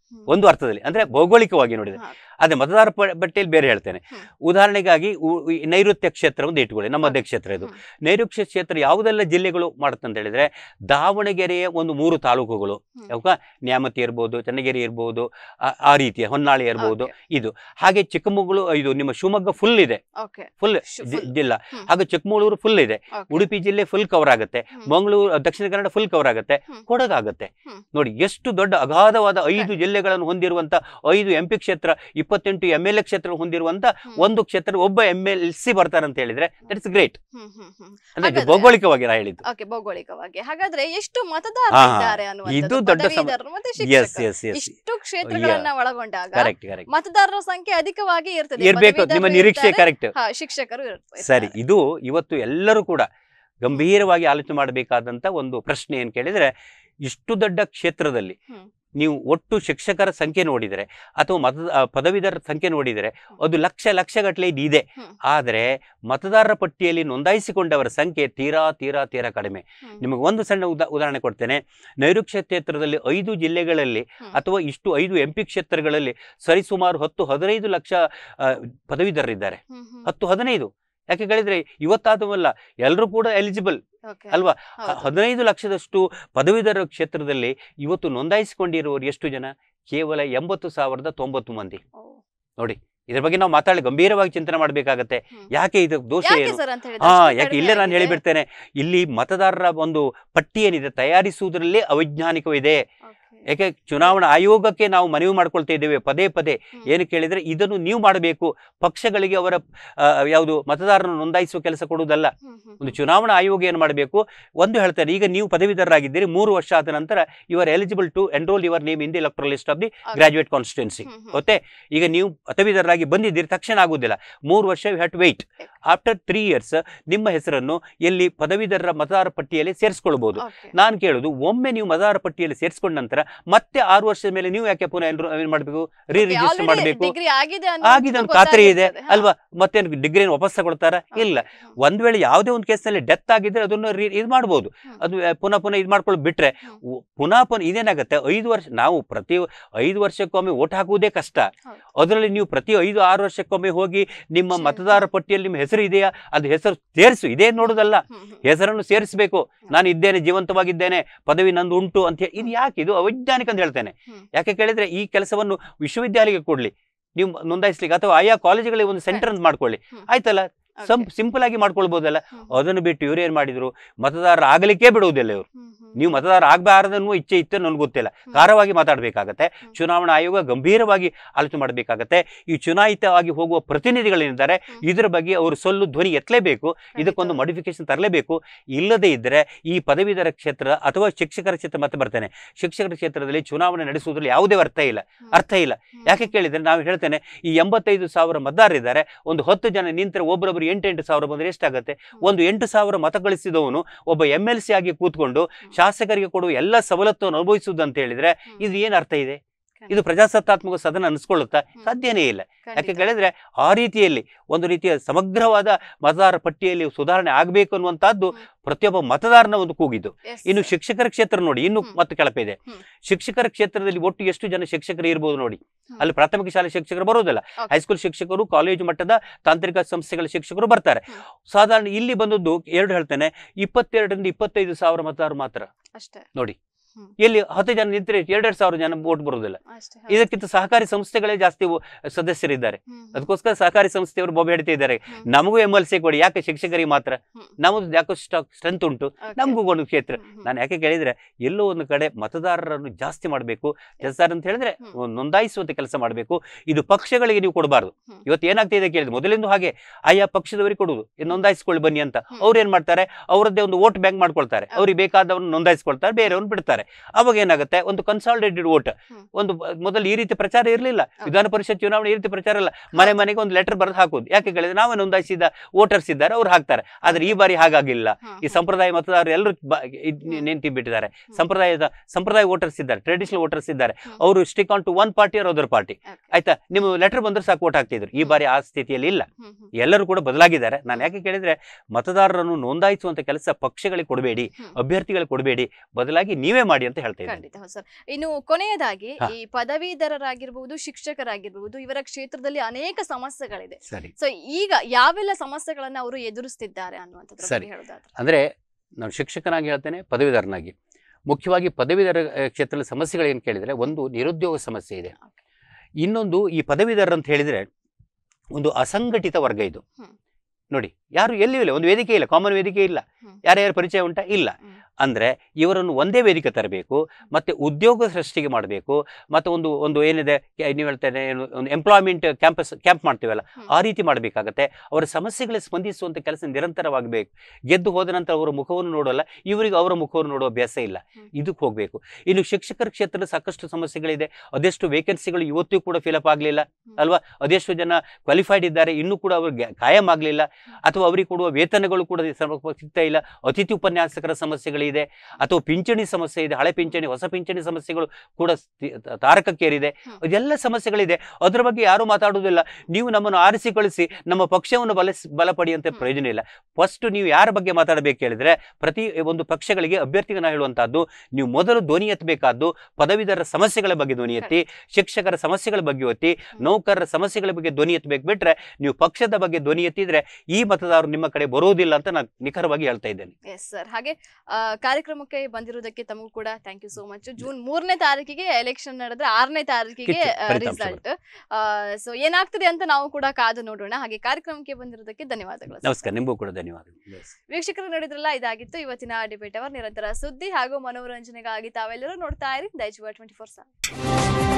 ಒಂದು ಅರ್ಥದಲ್ಲಿ, ಅಂದ್ರೆ ಭೌಗೋಳಿಕವಾಗಿ ನೋಡಿದ್ರೆ. ಅದೇ ಮತದಾರ ಪಟ್ಟಿಯಲ್ಲಿ ಬೇರೆ ಹೇಳ್ತೇನೆ. ಉದಾಹರಣೆಗಾಗಿ ನೈಋತ್ಯ ಕ್ಷೇತ್ರ ಒಂದು ಇಟ್ಕೊಳ್ಳಿ, ನಮ್ಮ ಮಧ್ಯ ಕ್ಷೇತ್ರ ಇದು. ನೈಋತ್ಯ ಕ್ಷೇತ್ರ ಯಾವುದೆಲ್ಲ ಜಿಲ್ಲೆಗಳು ಮಾಡುತ್ತೆ ಅಂತ ಹೇಳಿದ್ರೆ, ದಾವಣಗೆರೆಯ ಒಂದು 3 ತಾಲೂಕುಗಳು, ಯಾವಾಗ ನ್ಯಾಮತಿ ಇರ್ಬೋದು, ಚನ್ನಗಿರಿ ಇರ್ಬೋದು, ಆ ರೀತಿಯ ಹೊನ್ನಾಳಿ ಇರ್ಬೋದು, ಇದು ಹಾಗೆ ಚಿಕ್ಕಮಗಳೂರು, ಇದು ನಿಮ್ಮ ಶಿವಮೊಗ್ಗ ಫುಲ್ ಇದೆ, ಫುಲ್ ಜಿಲ್ಲಾ. ಹಾಗೆ ಚಿಕ್ಕಮಗಳೂರು ಫುಲ್ ಇದೆ, ಉಡುಪಿ ಜಿಲ್ಲೆ ಫುಲ್ ಕವರ್ ಆಗುತ್ತೆ, ಮಂಗಳೂರು, ದಕ್ಷಿಣ ಕನ್ನಡ ಫುಲ್ ಕವರ್ ಆಗುತ್ತೆ, ಕೊಡಗಾಗುತ್ತೆ. ನೋಡಿ ಎಷ್ಟು ದೊಡ್ಡ ಅಗಾಧವಾದ 5 ಜಿಲ್ಲೆಗಳನ್ನು ಹೊಂದಿರುವಂತ 5 MP ಕ್ಷೇತ್ರ, 28 MLA ಕ್ಷೇತ್ರ ಹೊಂದಿರುವಂತ ಒಂದು ಕ್ಷೇತ್ರ ಒಬ್ಬ MLC ಬರ್ತಾರೆ ಅಂತ ಹೇಳಿದ್ರೆ ದಟ್ ಇಸ್ ಗ್ರೇಟ್. ಅಂದ್ರೆ ಭೌಗೋಳಿಕವಾಗಿ ನಾ ಹೇಳಿದ್ದು. ಭೌಗೋಳಿಕವಾಗಿ ಹಾಗಾದ್ರೆ ಎಷ್ಟು ಮತದಾರರಿದ್ದಾರೆ ಇದು ದೊಡ್ಡ ಇಷ್ಟು ಕ್ಷೇತ್ರಗಳನ್ನ ಒಳಗೊಂಡಾಗ ಕರೆಕ್ಟ್ ಮತದಾರರ ಸಂಖ್ಯೆ ಅಧಿಕವಾಗಿ ಇರ್ಬೇಕು. ನಿಮ್ಮ ನಿರೀಕ್ಷೆ ಕರೆಕ್ಟ್, ಶಿಕ್ಷಕರು ಸರಿ. ಇದು ಇವತ್ತು ಎಲ್ಲರೂ ಕೂಡ ಗಂಭೀರವಾಗಿ ಆಲೋಚನೆ ಮಾಡಬೇಕಾದಂತ ಒಂದು ಪ್ರಶ್ನೆ ಏನ್ ಕೇಳಿದ್ರೆ, ಇಷ್ಟು ದೊಡ್ಡ ಕ್ಷೇತ್ರದಲ್ಲಿ ನೀವು ಒಟ್ಟು ಶಿಕ್ಷಕರ ಸಂಖ್ಯೆ ನೋಡಿದರೆ ಅಥವಾ ಪದವೀಧರ ಸಂಖ್ಯೆ ನೋಡಿದರೆ ಅದು ಲಕ್ಷಗಟ್ಟಲೆ ಇದೆ. ಆದರೆ ಮತದಾರರ ಪಟ್ಟಿಯಲ್ಲಿ ನೋಂದಾಯಿಸಿಕೊಂಡವರ ಸಂಖ್ಯೆ ತೀರಾ ಕಡಿಮೆ. ನಿಮಗೆ ಒಂದು ಸಣ್ಣ ಉದಾಹರಣೆ ಕೊಡ್ತೇನೆ. ನೈಋತ್ಯ ಕ್ಷೇತ್ರದಲ್ಲಿ 5 ಜಿಲ್ಲೆಗಳಲ್ಲಿ ಅಥವಾ ಇಷ್ಟು 5 MP ಕ್ಷೇತ್ರಗಳಲ್ಲಿ ಸರಿಸುಮಾರು 10-15 ಲಕ್ಷ ಪದವೀಧರರಿದ್ದಾರೆ. 10-15. ಯಾಕೆ ಹೇಳಿದ್ರೆ ಇವತ್ತಾದವಲ್ಲ, ಎಲ್ಲರೂ ಕೂಡ ಎಲಿಜಿಬಲ್ ಅಲ್ವಾ? 15 ಲಕ್ಷದಷ್ಟು ಪದವೀಧರ ಕ್ಷೇತ್ರದಲ್ಲಿ ಇವತ್ತು ನೋಂದಾಯಿಸಿಕೊಂಡಿರುವವರು ಎಷ್ಟು ಜನ? ಕೇವಲ 80,090 ಮಂದಿ. ನೋಡಿ, ಇದ್ರ ಬಗ್ಗೆ ನಾವು ಮಾತಾಡಿ ಗಂಭೀರವಾಗಿ ಚಿಂತನೆ ಮಾಡಬೇಕಾಗತ್ತೆ. ಯಾಕೆ ಇದು ದೋಷ ಏನು? ಯಾಕೆ ಇಲ್ಲೇ ನಾನು ಹೇಳಿಬಿಡ್ತೇನೆ. ಇಲ್ಲಿ ಮತದಾರರ ಒಂದು ಪಟ್ಟಿ ಏನಿದೆ ತಯಾರಿಸುವುದರಲ್ಲೇ ಅವೈಜ್ಞಾನಿಕವಿದೆ. ಯಾಕೆ ಚುನಾವಣಾ ಆಯೋಗಕ್ಕೆ ನಾವು ಮನವಿ ಮಾಡ್ಕೊಳ್ತಾ ಇದ್ದೇವೆ ಪದೇ. ಏನು ಕೇಳಿದ್ರೆ, ಇದನ್ನು ನೀವು ಮಾಡಬೇಕು. ಪಕ್ಷಗಳಿಗೆ ಅವರ ಯಾವುದು ಮತದಾರರನ್ನು ನೋಂದಾಯಿಸುವ ಕೆಲಸ ಕೊಡುವುದಲ್ಲ. ಒಂದು ಚುನಾವಣಾ ಆಯೋಗ ಏನು ಮಾಡಬೇಕು, ಒಂದು ಹೇಳ್ತಾರೆ, ಈಗ ನೀವು ಪದವೀಧರರಾಗಿದ್ದೀರಿ, 3 ವರ್ಷ ಆದ ನಂತರ you are eligible to enrol your name in the electoral list of the graduate constituency. ಗೊತ್ತೇ? ಈಗ ನೀವು ಪದವೀಧರರಾಗಿ ಬಂದಿದ್ದೀರಿ, ತಕ್ಷಣ ಆಗುವುದಿಲ್ಲ. 3 ವರ್ಷ you have to wait. After 3 years ನಿಮ್ಮ ಹೆಸರನ್ನು ಎಲ್ಲಿ ಪದವೀಧರರ ಮತದಾರ ಪಟ್ಟಿಯಲ್ಲಿ ಸೇರಿಸ್ಕೊಳ್ಬಹುದು. ನಾನು ಕೇಳುದು, ಒಮ್ಮೆ ನೀವು ಮತದಾರ ಪಟ್ಟಿಯಲ್ಲಿ ಸೇರಿಸ್ಕೊಂಡ ನಂತರ ಮತ್ತೆ 6 ವರ್ಷದ ಮೇಲೆ ನೀವು ಯಾಕೆ ಪುನಃ ಏನ್ ಮಾಡಬೇಕು? ರಿಜಿಸ್ಟರ್ ಮಾಡಬೇಕು. ಆಗಿದೆ ಒಂದು ಖಾತ್ರಿ ಇದೆ ಅಲ್ವಾ? ಮತ್ತೆ ಡಿಗ್ರಿಯನ್ನು ವಾಪಸ್ ತಗೊಳ್ತಾರ? ಇಲ್ಲ. ಒಂದ್ ವೇಳೆ ಯಾವುದೇ ಒಂದು ಕೇಸ್ನಲ್ಲಿ ಡೆತ್ ಆಗಿದ್ರೆ ಅದನ್ನು ಇದು ಮಾಡಬಹುದು. ಅದು ಪುನಃ ಇದು ಮಾಡ್ಕೊಂಡು ಬಿಟ್ರೆ ಪುನಃ ಇದೇನಾಗತ್ತೆ, 5 ವರ್ಷ ನಾವು ಪ್ರತಿ 5 ವರ್ಷಕ್ಕೊಮ್ಮೆ ವೋಟ್ ಹಾಕುವುದೇ ಕಷ್ಟ. ಅದರಲ್ಲಿ ನೀವು ಪ್ರತಿ 5-6 ವರ್ಷಕ್ಕೊಮ್ಮೆ ಹೋಗಿ ನಿಮ್ಮ ಮತದಾರ ಪಟ್ಟಿಯಲ್ಲಿ ನಿಮ್ಮ ಹೆಸರು ಇದೆಯಾ, ಅದು ಹೆಸರು ಸೇರಿಸು. ಇದೇ ನೋಡುದಲ್ಲ, ಹೆಸರನ್ನು ಸೇರಿಸಬೇಕು. ನಾನು ಇದ್ದೇನೆ, ಜೀವಂತವಾಗಿದ್ದೇನೆ, ಪದವಿ ನಂದು ಉಂಟು ಅಂತ ಹೇಳಿ. ಇದು ಯಾಕೆ? ಇದು ಅವೈಜ್ಞಾನಿಕ ಅಂತ ಹೇಳ್ತೇನೆ. ಯಾಕೆ ಕೇಳಿದ್ರೆ, ಈ ಕೆಲಸವನ್ನು ವಿಶ್ವವಿದ್ಯಾಲಯಕ್ಕೆ ಕೊಡ್ಲಿ, ನೀವು ನೋಂದಾಯಿಸ್ಲಿಕ್ಕೆ, ಅಥವಾ ಆಯಾ ಕಾಲೇಜುಗಳಿಗೆ ಒಂದು ಸೆಂಟರ್ ಅಂತ ಮಾಡ್ಕೊಳ್ಳಿ, ಆಯ್ತಲ್ಲ? ಸಿಂಪಲ್ ಆಗಿ ಮಾಡ್ಕೊಳ್ಬಹುದಲ್ಲ. ಅದನ್ನು ಬಿಟ್ಟು ಇವ್ರು ಏನ್ ಮಾಡಿದ್ರು, ಮತದಾರರ ಆಗಲಿಕ್ಕೆ ಬಿಡುವುದಿಲ್ಲ ಇವರು. ನೀವು ಮತದಾರ ಆಗಬಾರದನ್ನುವ ಇಚ್ಛೆ ಇತ್ತು, ನನ್ಗೆ ಗೊತ್ತಿಲ್ಲ. ಖಾರವಾಗಿ ಮಾತಾಡಬೇಕಾಗತ್ತೆ. ಚುನಾವಣಾ ಆಯೋಗ ಗಂಭೀರವಾಗಿ ಆಲೋಚನೆ ಮಾಡಬೇಕಾಗತ್ತೆ. ಈ ಚುನಾಯಿತವಾಗಿ ಹೋಗುವ ಪ್ರತಿನಿಧಿಗಳೇನಿದ್ದಾರೆ ಇದರ ಬಗ್ಗೆ ಅವರು ಸೊಲ್ಲು ಧ್ವನಿ ಎತ್ತಲೇಬೇಕು. ಇದಕ್ಕೊಂದು ಮಾಡಿಫಿಕೇಶನ್ ತರಲೇಬೇಕು. ಇಲ್ಲದೇ ಇದ್ದರೆ ಈ ಪದವೀಧರ ಕ್ಷೇತ್ರ ಅಥವಾ ಶಿಕ್ಷಕರ ಕ್ಷೇತ್ರ, ಮತ್ತೆ ಬರ್ತೇನೆ, ಶಿಕ್ಷಕರ ಕ್ಷೇತ್ರದಲ್ಲಿ ಚುನಾವಣೆ ನಡೆಸುವುದ್ರಲ್ಲಿ ಯಾವುದೇ ಅರ್ಥ ಇಲ್ಲ. ಯಾಕೆ ಕೇಳಿದ್ರೆ, ನಾವು ಹೇಳ್ತೇನೆ, ಈ 85,000 ಮತದಾರರಿದ್ದಾರೆ. ಒಂದು 10 ಜನ ನಿಂತರೆ ಒಬ್ಬರೊಬ್ಬರು 8,000 ಬಂದ್ರೆ ಎಷ್ಟಾಗತ್ತೆ? ಒಂದು 8,000 ಮತ ಗಳಿಸಿದವನು ಒಬ್ಬ MLC ಆಗಿ ಕೂತ್ಕೊಂಡು ಶಾಸಕರಿಗೆ ಕೊಡುವ ಎಲ್ಲ ಸವಲತ್ತನ್ನು ಅನುಭವಿಸುವುದು ಅಂತ ಹೇಳಿದ್ರೆ ಇದು ಏನ್ ಅರ್ಥ ಇದೆ? ಇದು ಪ್ರಜಾಸತ್ತಾತ್ಮಕ ಸದನ ಅನಿಸ್ಕೊಳ್ಳುತ್ತಾ? ಸಾಧ್ಯನೇ ಇಲ್ಲ. ಯಾಕೆ ಕೇಳಿದ್ರೆ, ಆ ರೀತಿಯಲ್ಲಿ ಒಂದು ರೀತಿಯ ಸಮಗ್ರವಾದ ಮತದಾರ ಪಟ್ಟಿಯಲ್ಲಿ ಸುಧಾರಣೆ ಆಗಬೇಕು ಅನ್ನುವಂತಹದ್ದು ಪ್ರತಿಯೊಬ್ಬ ಮತದಾರನ ಒಂದು ಕೂಗಿದ್ದು. ಇನ್ನು ಶಿಕ್ಷಕರ ಕ್ಷೇತ್ರ ನೋಡಿ, ಇನ್ನು ಮತ್ತೆ ಕಳಪೆ ಇದೆ. ಶಿಕ್ಷಕರ ಕ್ಷೇತ್ರದಲ್ಲಿ ಒಟ್ಟು ಎಷ್ಟು ಜನ ಶಿಕ್ಷಕರು ಇರ್ಬೋದು ನೋಡಿ. ಅಲ್ಲಿ ಪ್ರಾಥಮಿಕ ಶಾಲೆ ಶಿಕ್ಷಕರು ಬರೋದಿಲ್ಲ, ಹೈಸ್ಕೂಲ್ ಶಿಕ್ಷಕರು, ಕಾಲೇಜು ಮಟ್ಟದ ತಾಂತ್ರಿಕ ಸಂಸ್ಥೆಗಳ ಶಿಕ್ಷಕರು ಬರ್ತಾರೆ. ಸಾಧಾರಣ ಇಲ್ಲಿ ಬಂದದ್ದು 2 ಹೇಳ್ತೇನೆ, 22,000 ರಿಂದ 25,000 ಮತದಾರರು ಮಾತ್ರ ನೋಡಿ. ಎಲ್ಲಿ 10 ಜನ ನಿಂತರೆ 2,000 ಜನ ವೋಟ್ ಬರುವುದಿಲ್ಲ. ಇದಕ್ಕಿಂತ ಸಹಕಾರಿ ಸಂಸ್ಥೆಗಳೇ ಜಾಸ್ತಿ ಸದಸ್ಯರಿದ್ದಾರೆ. ಅದಕ್ಕೋಸ್ಕರ ಸಹಕಾರಿ ಸಂಸ್ಥೆಯವರು ಬೊಬ್ಬೆ ಹಿಡಿತಾ ಇದ್ದಾರೆ, ನಮಗೂ MLC ಕೊಡಿ. ಯಾಕೆ ಶಿಕ್ಷಕರಿಗೆ ಮಾತ್ರ? ನಮ್ಮದು ಯಾಕೋ ಸ್ಟ್ರೆಂತ್ ಉಂಟು, ನಮಗೂ ಒಂದು ಕ್ಷೇತ್ರ. ನಾನು ಯಾಕೆ ಕೇಳಿದ್ರೆ, ಎಲ್ಲೋ ಒಂದು ಕಡೆ ಮತದಾರರನ್ನು ಜಾಸ್ತಿ ಮಾಡಬೇಕು. ಅಂತ ಹೇಳಿದ್ರೆ ನೋಂದಾಯಿಸುವಂತ ಕೆಲಸ ಮಾಡಬೇಕು. ಇದು ಪಕ್ಷಗಳಿಗೆ ನೀವು ಕೊಡಬಾರ್ದು. ಇವತ್ತು ಏನಾಗ್ತಿದೆ ಕೇಳಿದ್ರೆ, ಮೊದಲಿಂದ ಹಾಗೆ ಆಯಾ ಪಕ್ಷದವರಿಗೆ ಕೊಡುವುದು, ನೋಂದಾಯಿಸಿಕೊಳ್ಳಿ ಬನ್ನಿ ಅಂತ. ಅವ್ರು ಏನ್ ಮಾಡ್ತಾರೆ, ಅವರದ್ದೇ ಒಂದು ವೋಟ್ ಬ್ಯಾಂಕ್ ಮಾಡ್ಕೊಳ್ತಾರೆ. ಅವ್ರಿಗೆ ಬೇಕಾದವ್ರನ್ನ ನೋಂದಾಯಿಸ್ಕೊಳ್ತಾರೆ, ಬೇರೆಯವ್ರನ್ನ ಬಿಡ್ತಾರೆ. ಅವಾಗ ಏನಾಗುತ್ತೆ, ಒಂದು ಕನ್ಸಾಲಿಡೇಟೆಡ್ ವೋಟ್. ಒಂದು ಮೊದಲು ಈ ರೀತಿ ಪ್ರಚಾರ ಇರಲಿಲ್ಲ, ವಿಧಾನ ಪರಿಷತ್ ಚುನಾವಣೆ ಈ ರೀತಿ ಪ್ರಚಾರ ಇಲ್ಲ. ಮನೆಗೆ ಒಂದು ಲೆಟರ್ ಬರೆದು ಹಾಕೋದು. ಯಾಕೆ ಕೇಳಿದ್ರೆ, ನಾವೇ ನೋಂದಾಯಿಸಿದ ವೋಟರ್ಸ್ ಇದ್ದಾರೆ, ಅವ್ರು ಹಾಕ್ತಾರೆ. ಆದ್ರೆ ಈ ಬಾರಿ ಹಾಗಾಗಿಲ್ಲ. ಈ ಸಂಪ್ರದಾಯ ಮತದಾರರು ಎಲ್ಲರೂ ನಿಂತು ಬಿಟ್ಟಿದ್ದಾರೆ. ಸಂಪ್ರದಾಯ ವೋಟರ್ಸ್ ಇದ್ದಾರೆ, ಟ್ರೆಡಿಷನಲ್ ವೋಟರ್ಸ್ ಇದ್ದಾರೆ. ಅವರು stick on to one party or other party. ಆಯ್ತಾ? ನಿಮ್ಮ ಲೆಟರ್ ಬಂದ್ರೆ ಸಾಕು ವೋಟ್ ಹಾಕ್ತಿದ್ರು. ಈ ಬಾರಿ ಆ ಸ್ಥಿತಿಯಲ್ಲಿ ಇಲ್ಲ, ಎಲ್ಲರೂ ಕೂಡ ಬದಲಾಗಿದ್ದಾರೆ. ನಾನು ಯಾಕೆ ಕೇಳಿದ್ರೆ, ಮತದಾರರನ್ನು ನೋಂದಾಯಿಸುವಂತ ಕೆಲಸ ಪಕ್ಷಗಳಿಗೆ ಕೊಡಬೇಡಿ, ಅಭ್ಯರ್ಥಿಗಳಿಗೆ ಕೊಡಬೇಡಿ, ಬದಲಾಗಿ ನೀವೇ ಮಾಡಿ. ಮಾಡಿ ಅಂತ ಹೇಳ್ತಾ ಇದ್ದೀನಿ. ಖಂಡಿತ ಸರ್. ಇನ್ನು ಕೊನೆಯದಾಗಿ ಈ ಪದವೀಧರರಾಗಿರ್ಬಹುದು, ಶಿಕ್ಷಕರಾಗಿರ್ಬಹುದು, ಇವರ ಕ್ಷೇತ್ರದಲ್ಲಿ ಅನೇಕ ಸಮಸ್ಯೆಗಳಿದೆ. ಸರಿ. ಸೊ ಈಗ ಯಾವೆಲ್ಲ ಸಮಸ್ಯೆಗಳನ್ನ ಅವರು ಎದುರಿಸ್ತಿದ್ದಾರೆ ಅನ್ನುವಂಥದ್ರ ಸರಿ. ಬಗ್ಗೆ ಹೇಳೋದಾದ್ರೆ? ಅಂದ್ರೆ ನಾನು ಶಿಕ್ಷಕನಾಗಿ ಹೇಳ್ತೇನೆ, ಪದವೀಧರನಾಗಿ. ಮುಖ್ಯವಾಗಿ ಪದವೀಧರ ಕ್ಷೇತ್ರದ ಸಮಸ್ಯೆಗಳು ಏನು ಕೇಳಿದರೆ, ಒಂದು ನಿರುದ್ಯೋಗ ಸಮಸ್ಯೆ ಇದೆ. ಇನ್ನೊಂದು ಈ ಪದವೀಧರ ಅಂತ ಹೇಳಿದರೆ ಒಂದು ಅಸಂಘಟಿತ ವರ್ಗ ಇದು. ನೋಡಿ, ಯಾರು ಎಲ್ಲಿಯೂ ಇಲ್ಲ, ಒಂದು ವೇದಿಕೆ ಇಲ್ಲ, ಕಾಮನ್ ವೇದಿಕೆ ಇಲ್ಲ, ಯಾರ್ಯಾರ ಪರಿಚಯ ಉಂಟಾ ಇಲ್ಲ. ಅಂದರೆ ಇವರನ್ನು ಒಂದೇ ವೇದಿಕೆ ತರಬೇಕು, ಮತ್ತು ಉದ್ಯೋಗ ಸೃಷ್ಟಿಗೆ ಮಾಡಬೇಕು, ಮತ್ತು ಒಂದು ಏನಿದೆ ನೀವು ಹೇಳ್ತೇನೆ, ಒಂದು ಎಂಪ್ಲಾಯ್ಮೆಂಟ್ ಕ್ಯಾಂಪ್ ಮಾಡ್ತೀವಲ್ಲ, ಆ ರೀತಿ ಮಾಡಬೇಕಾಗತ್ತೆ. ಅವರ ಸಮಸ್ಯೆಗಳಿಗೆ ಸ್ಪಂದಿಸುವಂಥ ಕೆಲಸ ನಿರಂತರವಾಗಬೇಕು. ಗೆದ್ದು ಹೋದ ನಂತರ ಅವರ ಮುಖವನ್ನು ನೋಡೋಲ್ಲ, ಇವರಿಗೆ ಅವರ ಮುಖವನ್ನು ನೋಡುವ ಅಭ್ಯಾಸ ಇಲ್ಲ. ಇದಕ್ಕೆ ಹೋಗಬೇಕು. ಇನ್ನು ಶಿಕ್ಷಕರ ಕ್ಷೇತ್ರದ ಸಾಕಷ್ಟು ಸಮಸ್ಯೆಗಳಿದೆ. ಅದೆಷ್ಟು ವೇಕೆನ್ಸಿಗಳು ಇವತ್ತೂ ಕೂಡ ಫಿಲಪ್ ಆಗಲಿಲ್ಲ ಅಲ್ವಾ? ಅದೆಷ್ಟು ಜನ ಕ್ವಾಲಿಫೈಡ್ ಇದ್ದಾರೆ, ಇನ್ನೂ ಕೂಡ ಅವ್ರಿಗೆ ಕಾಯಂ ಆಗಲಿಲ್ಲ, ಅಥವಾ ಅವರಿಗೆ ಕೊಡುವ ವೇತನಗಳು ಕೂಡ ಸಿಗ್ತಾ ಇಲ್ಲ. ಅತಿಥಿ ಉಪನ್ಯಾಸಕರ ಸಮಸ್ಯೆಗಳಿದೆ, ಅಥವಾ ಪಿಂಚಣಿ ಸಮಸ್ಯೆ ಇದೆ, ಹಳೆ ಪಿಂಚಣಿ ಹೊಸ ಪಿಂಚಣಿ ಸಮಸ್ಯೆಗಳು ಕೂಡ ತಾರಕಕ್ಕೇರಿದೆ. ಇದೆಲ್ಲ ಸಮಸ್ಯೆಗಳಿದೆ. ಅದರ ಬಗ್ಗೆ ಯಾರೂ ಮಾತಾಡುವುದಿಲ್ಲ. ನೀವು ನಮ್ಮನ್ನು ಆರಿಸಿ ಕಳಿಸಿ ನಮ್ಮ ಪಕ್ಷವನ್ನು ಬಲಪಡಿಯಂತೆ ಪ್ರಯೋಜನ ಇಲ್ಲ. ಫಸ್ಟ್ ನೀವು ಯಾರ ಬಗ್ಗೆ ಮಾತಾಡಬೇಕು ಹೇಳಿದ್ರೆ, ಪ್ರತಿ ಒಂದು ಪಕ್ಷಗಳಿಗೆ ಅಭ್ಯರ್ಥಿಗಳನ್ನ ಹೇಳುವಂತಹದ್ದು, ನೀವು ಮೊದಲು ಧ್ವನಿ ಎತ್ತಬೇಕಾದ್ದು ಪದವೀಧರ ಸಮಸ್ಯೆಗಳ ಬಗ್ಗೆ ಧ್ವನಿ ಎತ್ತಿ, ಶಿಕ್ಷಕರ ಸಮಸ್ಯೆಗಳ ಬಗ್ಗೆ ಎತ್ತಿ, ನೌಕರರ ಸಮಸ್ಯೆಗಳ ಬಗ್ಗೆ ಧ್ವನಿ ಎತ್ತಬೇಕು. ಬಿಟ್ರೆ ನೀವು ಪಕ್ಷದ ಬಗ್ಗೆ ಧ್ವನಿ ಎತ್ತಿದ್ರೆ ಈ ಮತದಾರರು ನಿಮ್ಮ ಕಡೆ ಬರೋದಿಲ್ಲ ಅಂತ ನಾನು ನಿಖರವಾಗಿ ಹೇಳ್ತಾ ಇದ್ದೇನೆ. Yes sir. ಹಾಗೆ ಕಾರ್ಯಕ್ರಮಕ್ಕೆ ಬಂದಿರೋದಕ್ಕೆ ತಮಗೂ ಕೂಡ thank you so much. June 3ನೇ ತಾರೀಕಿಗೆ ಎಲೆಕ್ಷನ್ ನಡೆದ್ರೆ 6ನೇ ತಾರೀಕಿಗೆ ರಿಸಲ್ಟ್. ಸೊ ಏನಾಗ್ತದೆ ಅಂತ ನಾವು ಕೂಡ ಕಾದು ನೋಡೋಣ. ಹಾಗೆ ಕಾರ್ಯಕ್ರಮಕ್ಕೆ ಬಂದಿರೋದಕ್ಕೆ ಧನ್ಯವಾದಗಳು. ನಮಸ್ಕಾರ, ನಿಮಗೂ ಕೂಡ ಧನ್ಯವಾದಗಳು. ವೀಕ್ಷಕರು ನೋಡಿದ್ರಲ್ಲ, ಇದಾಗಿತ್ತು ಇವತ್ತಿನ ಡಿಬೇಟ್ ಅವರ್. ನಿರಂತರ ಸುದ್ದಿ ಹಾಗೂ ಮನೋರಂಜನೆಗಾಗಿ ತಾವೆಲ್ಲರೂ ನೋಡ್ತಾ ಇರಿ ದೈಜ್ 24/7.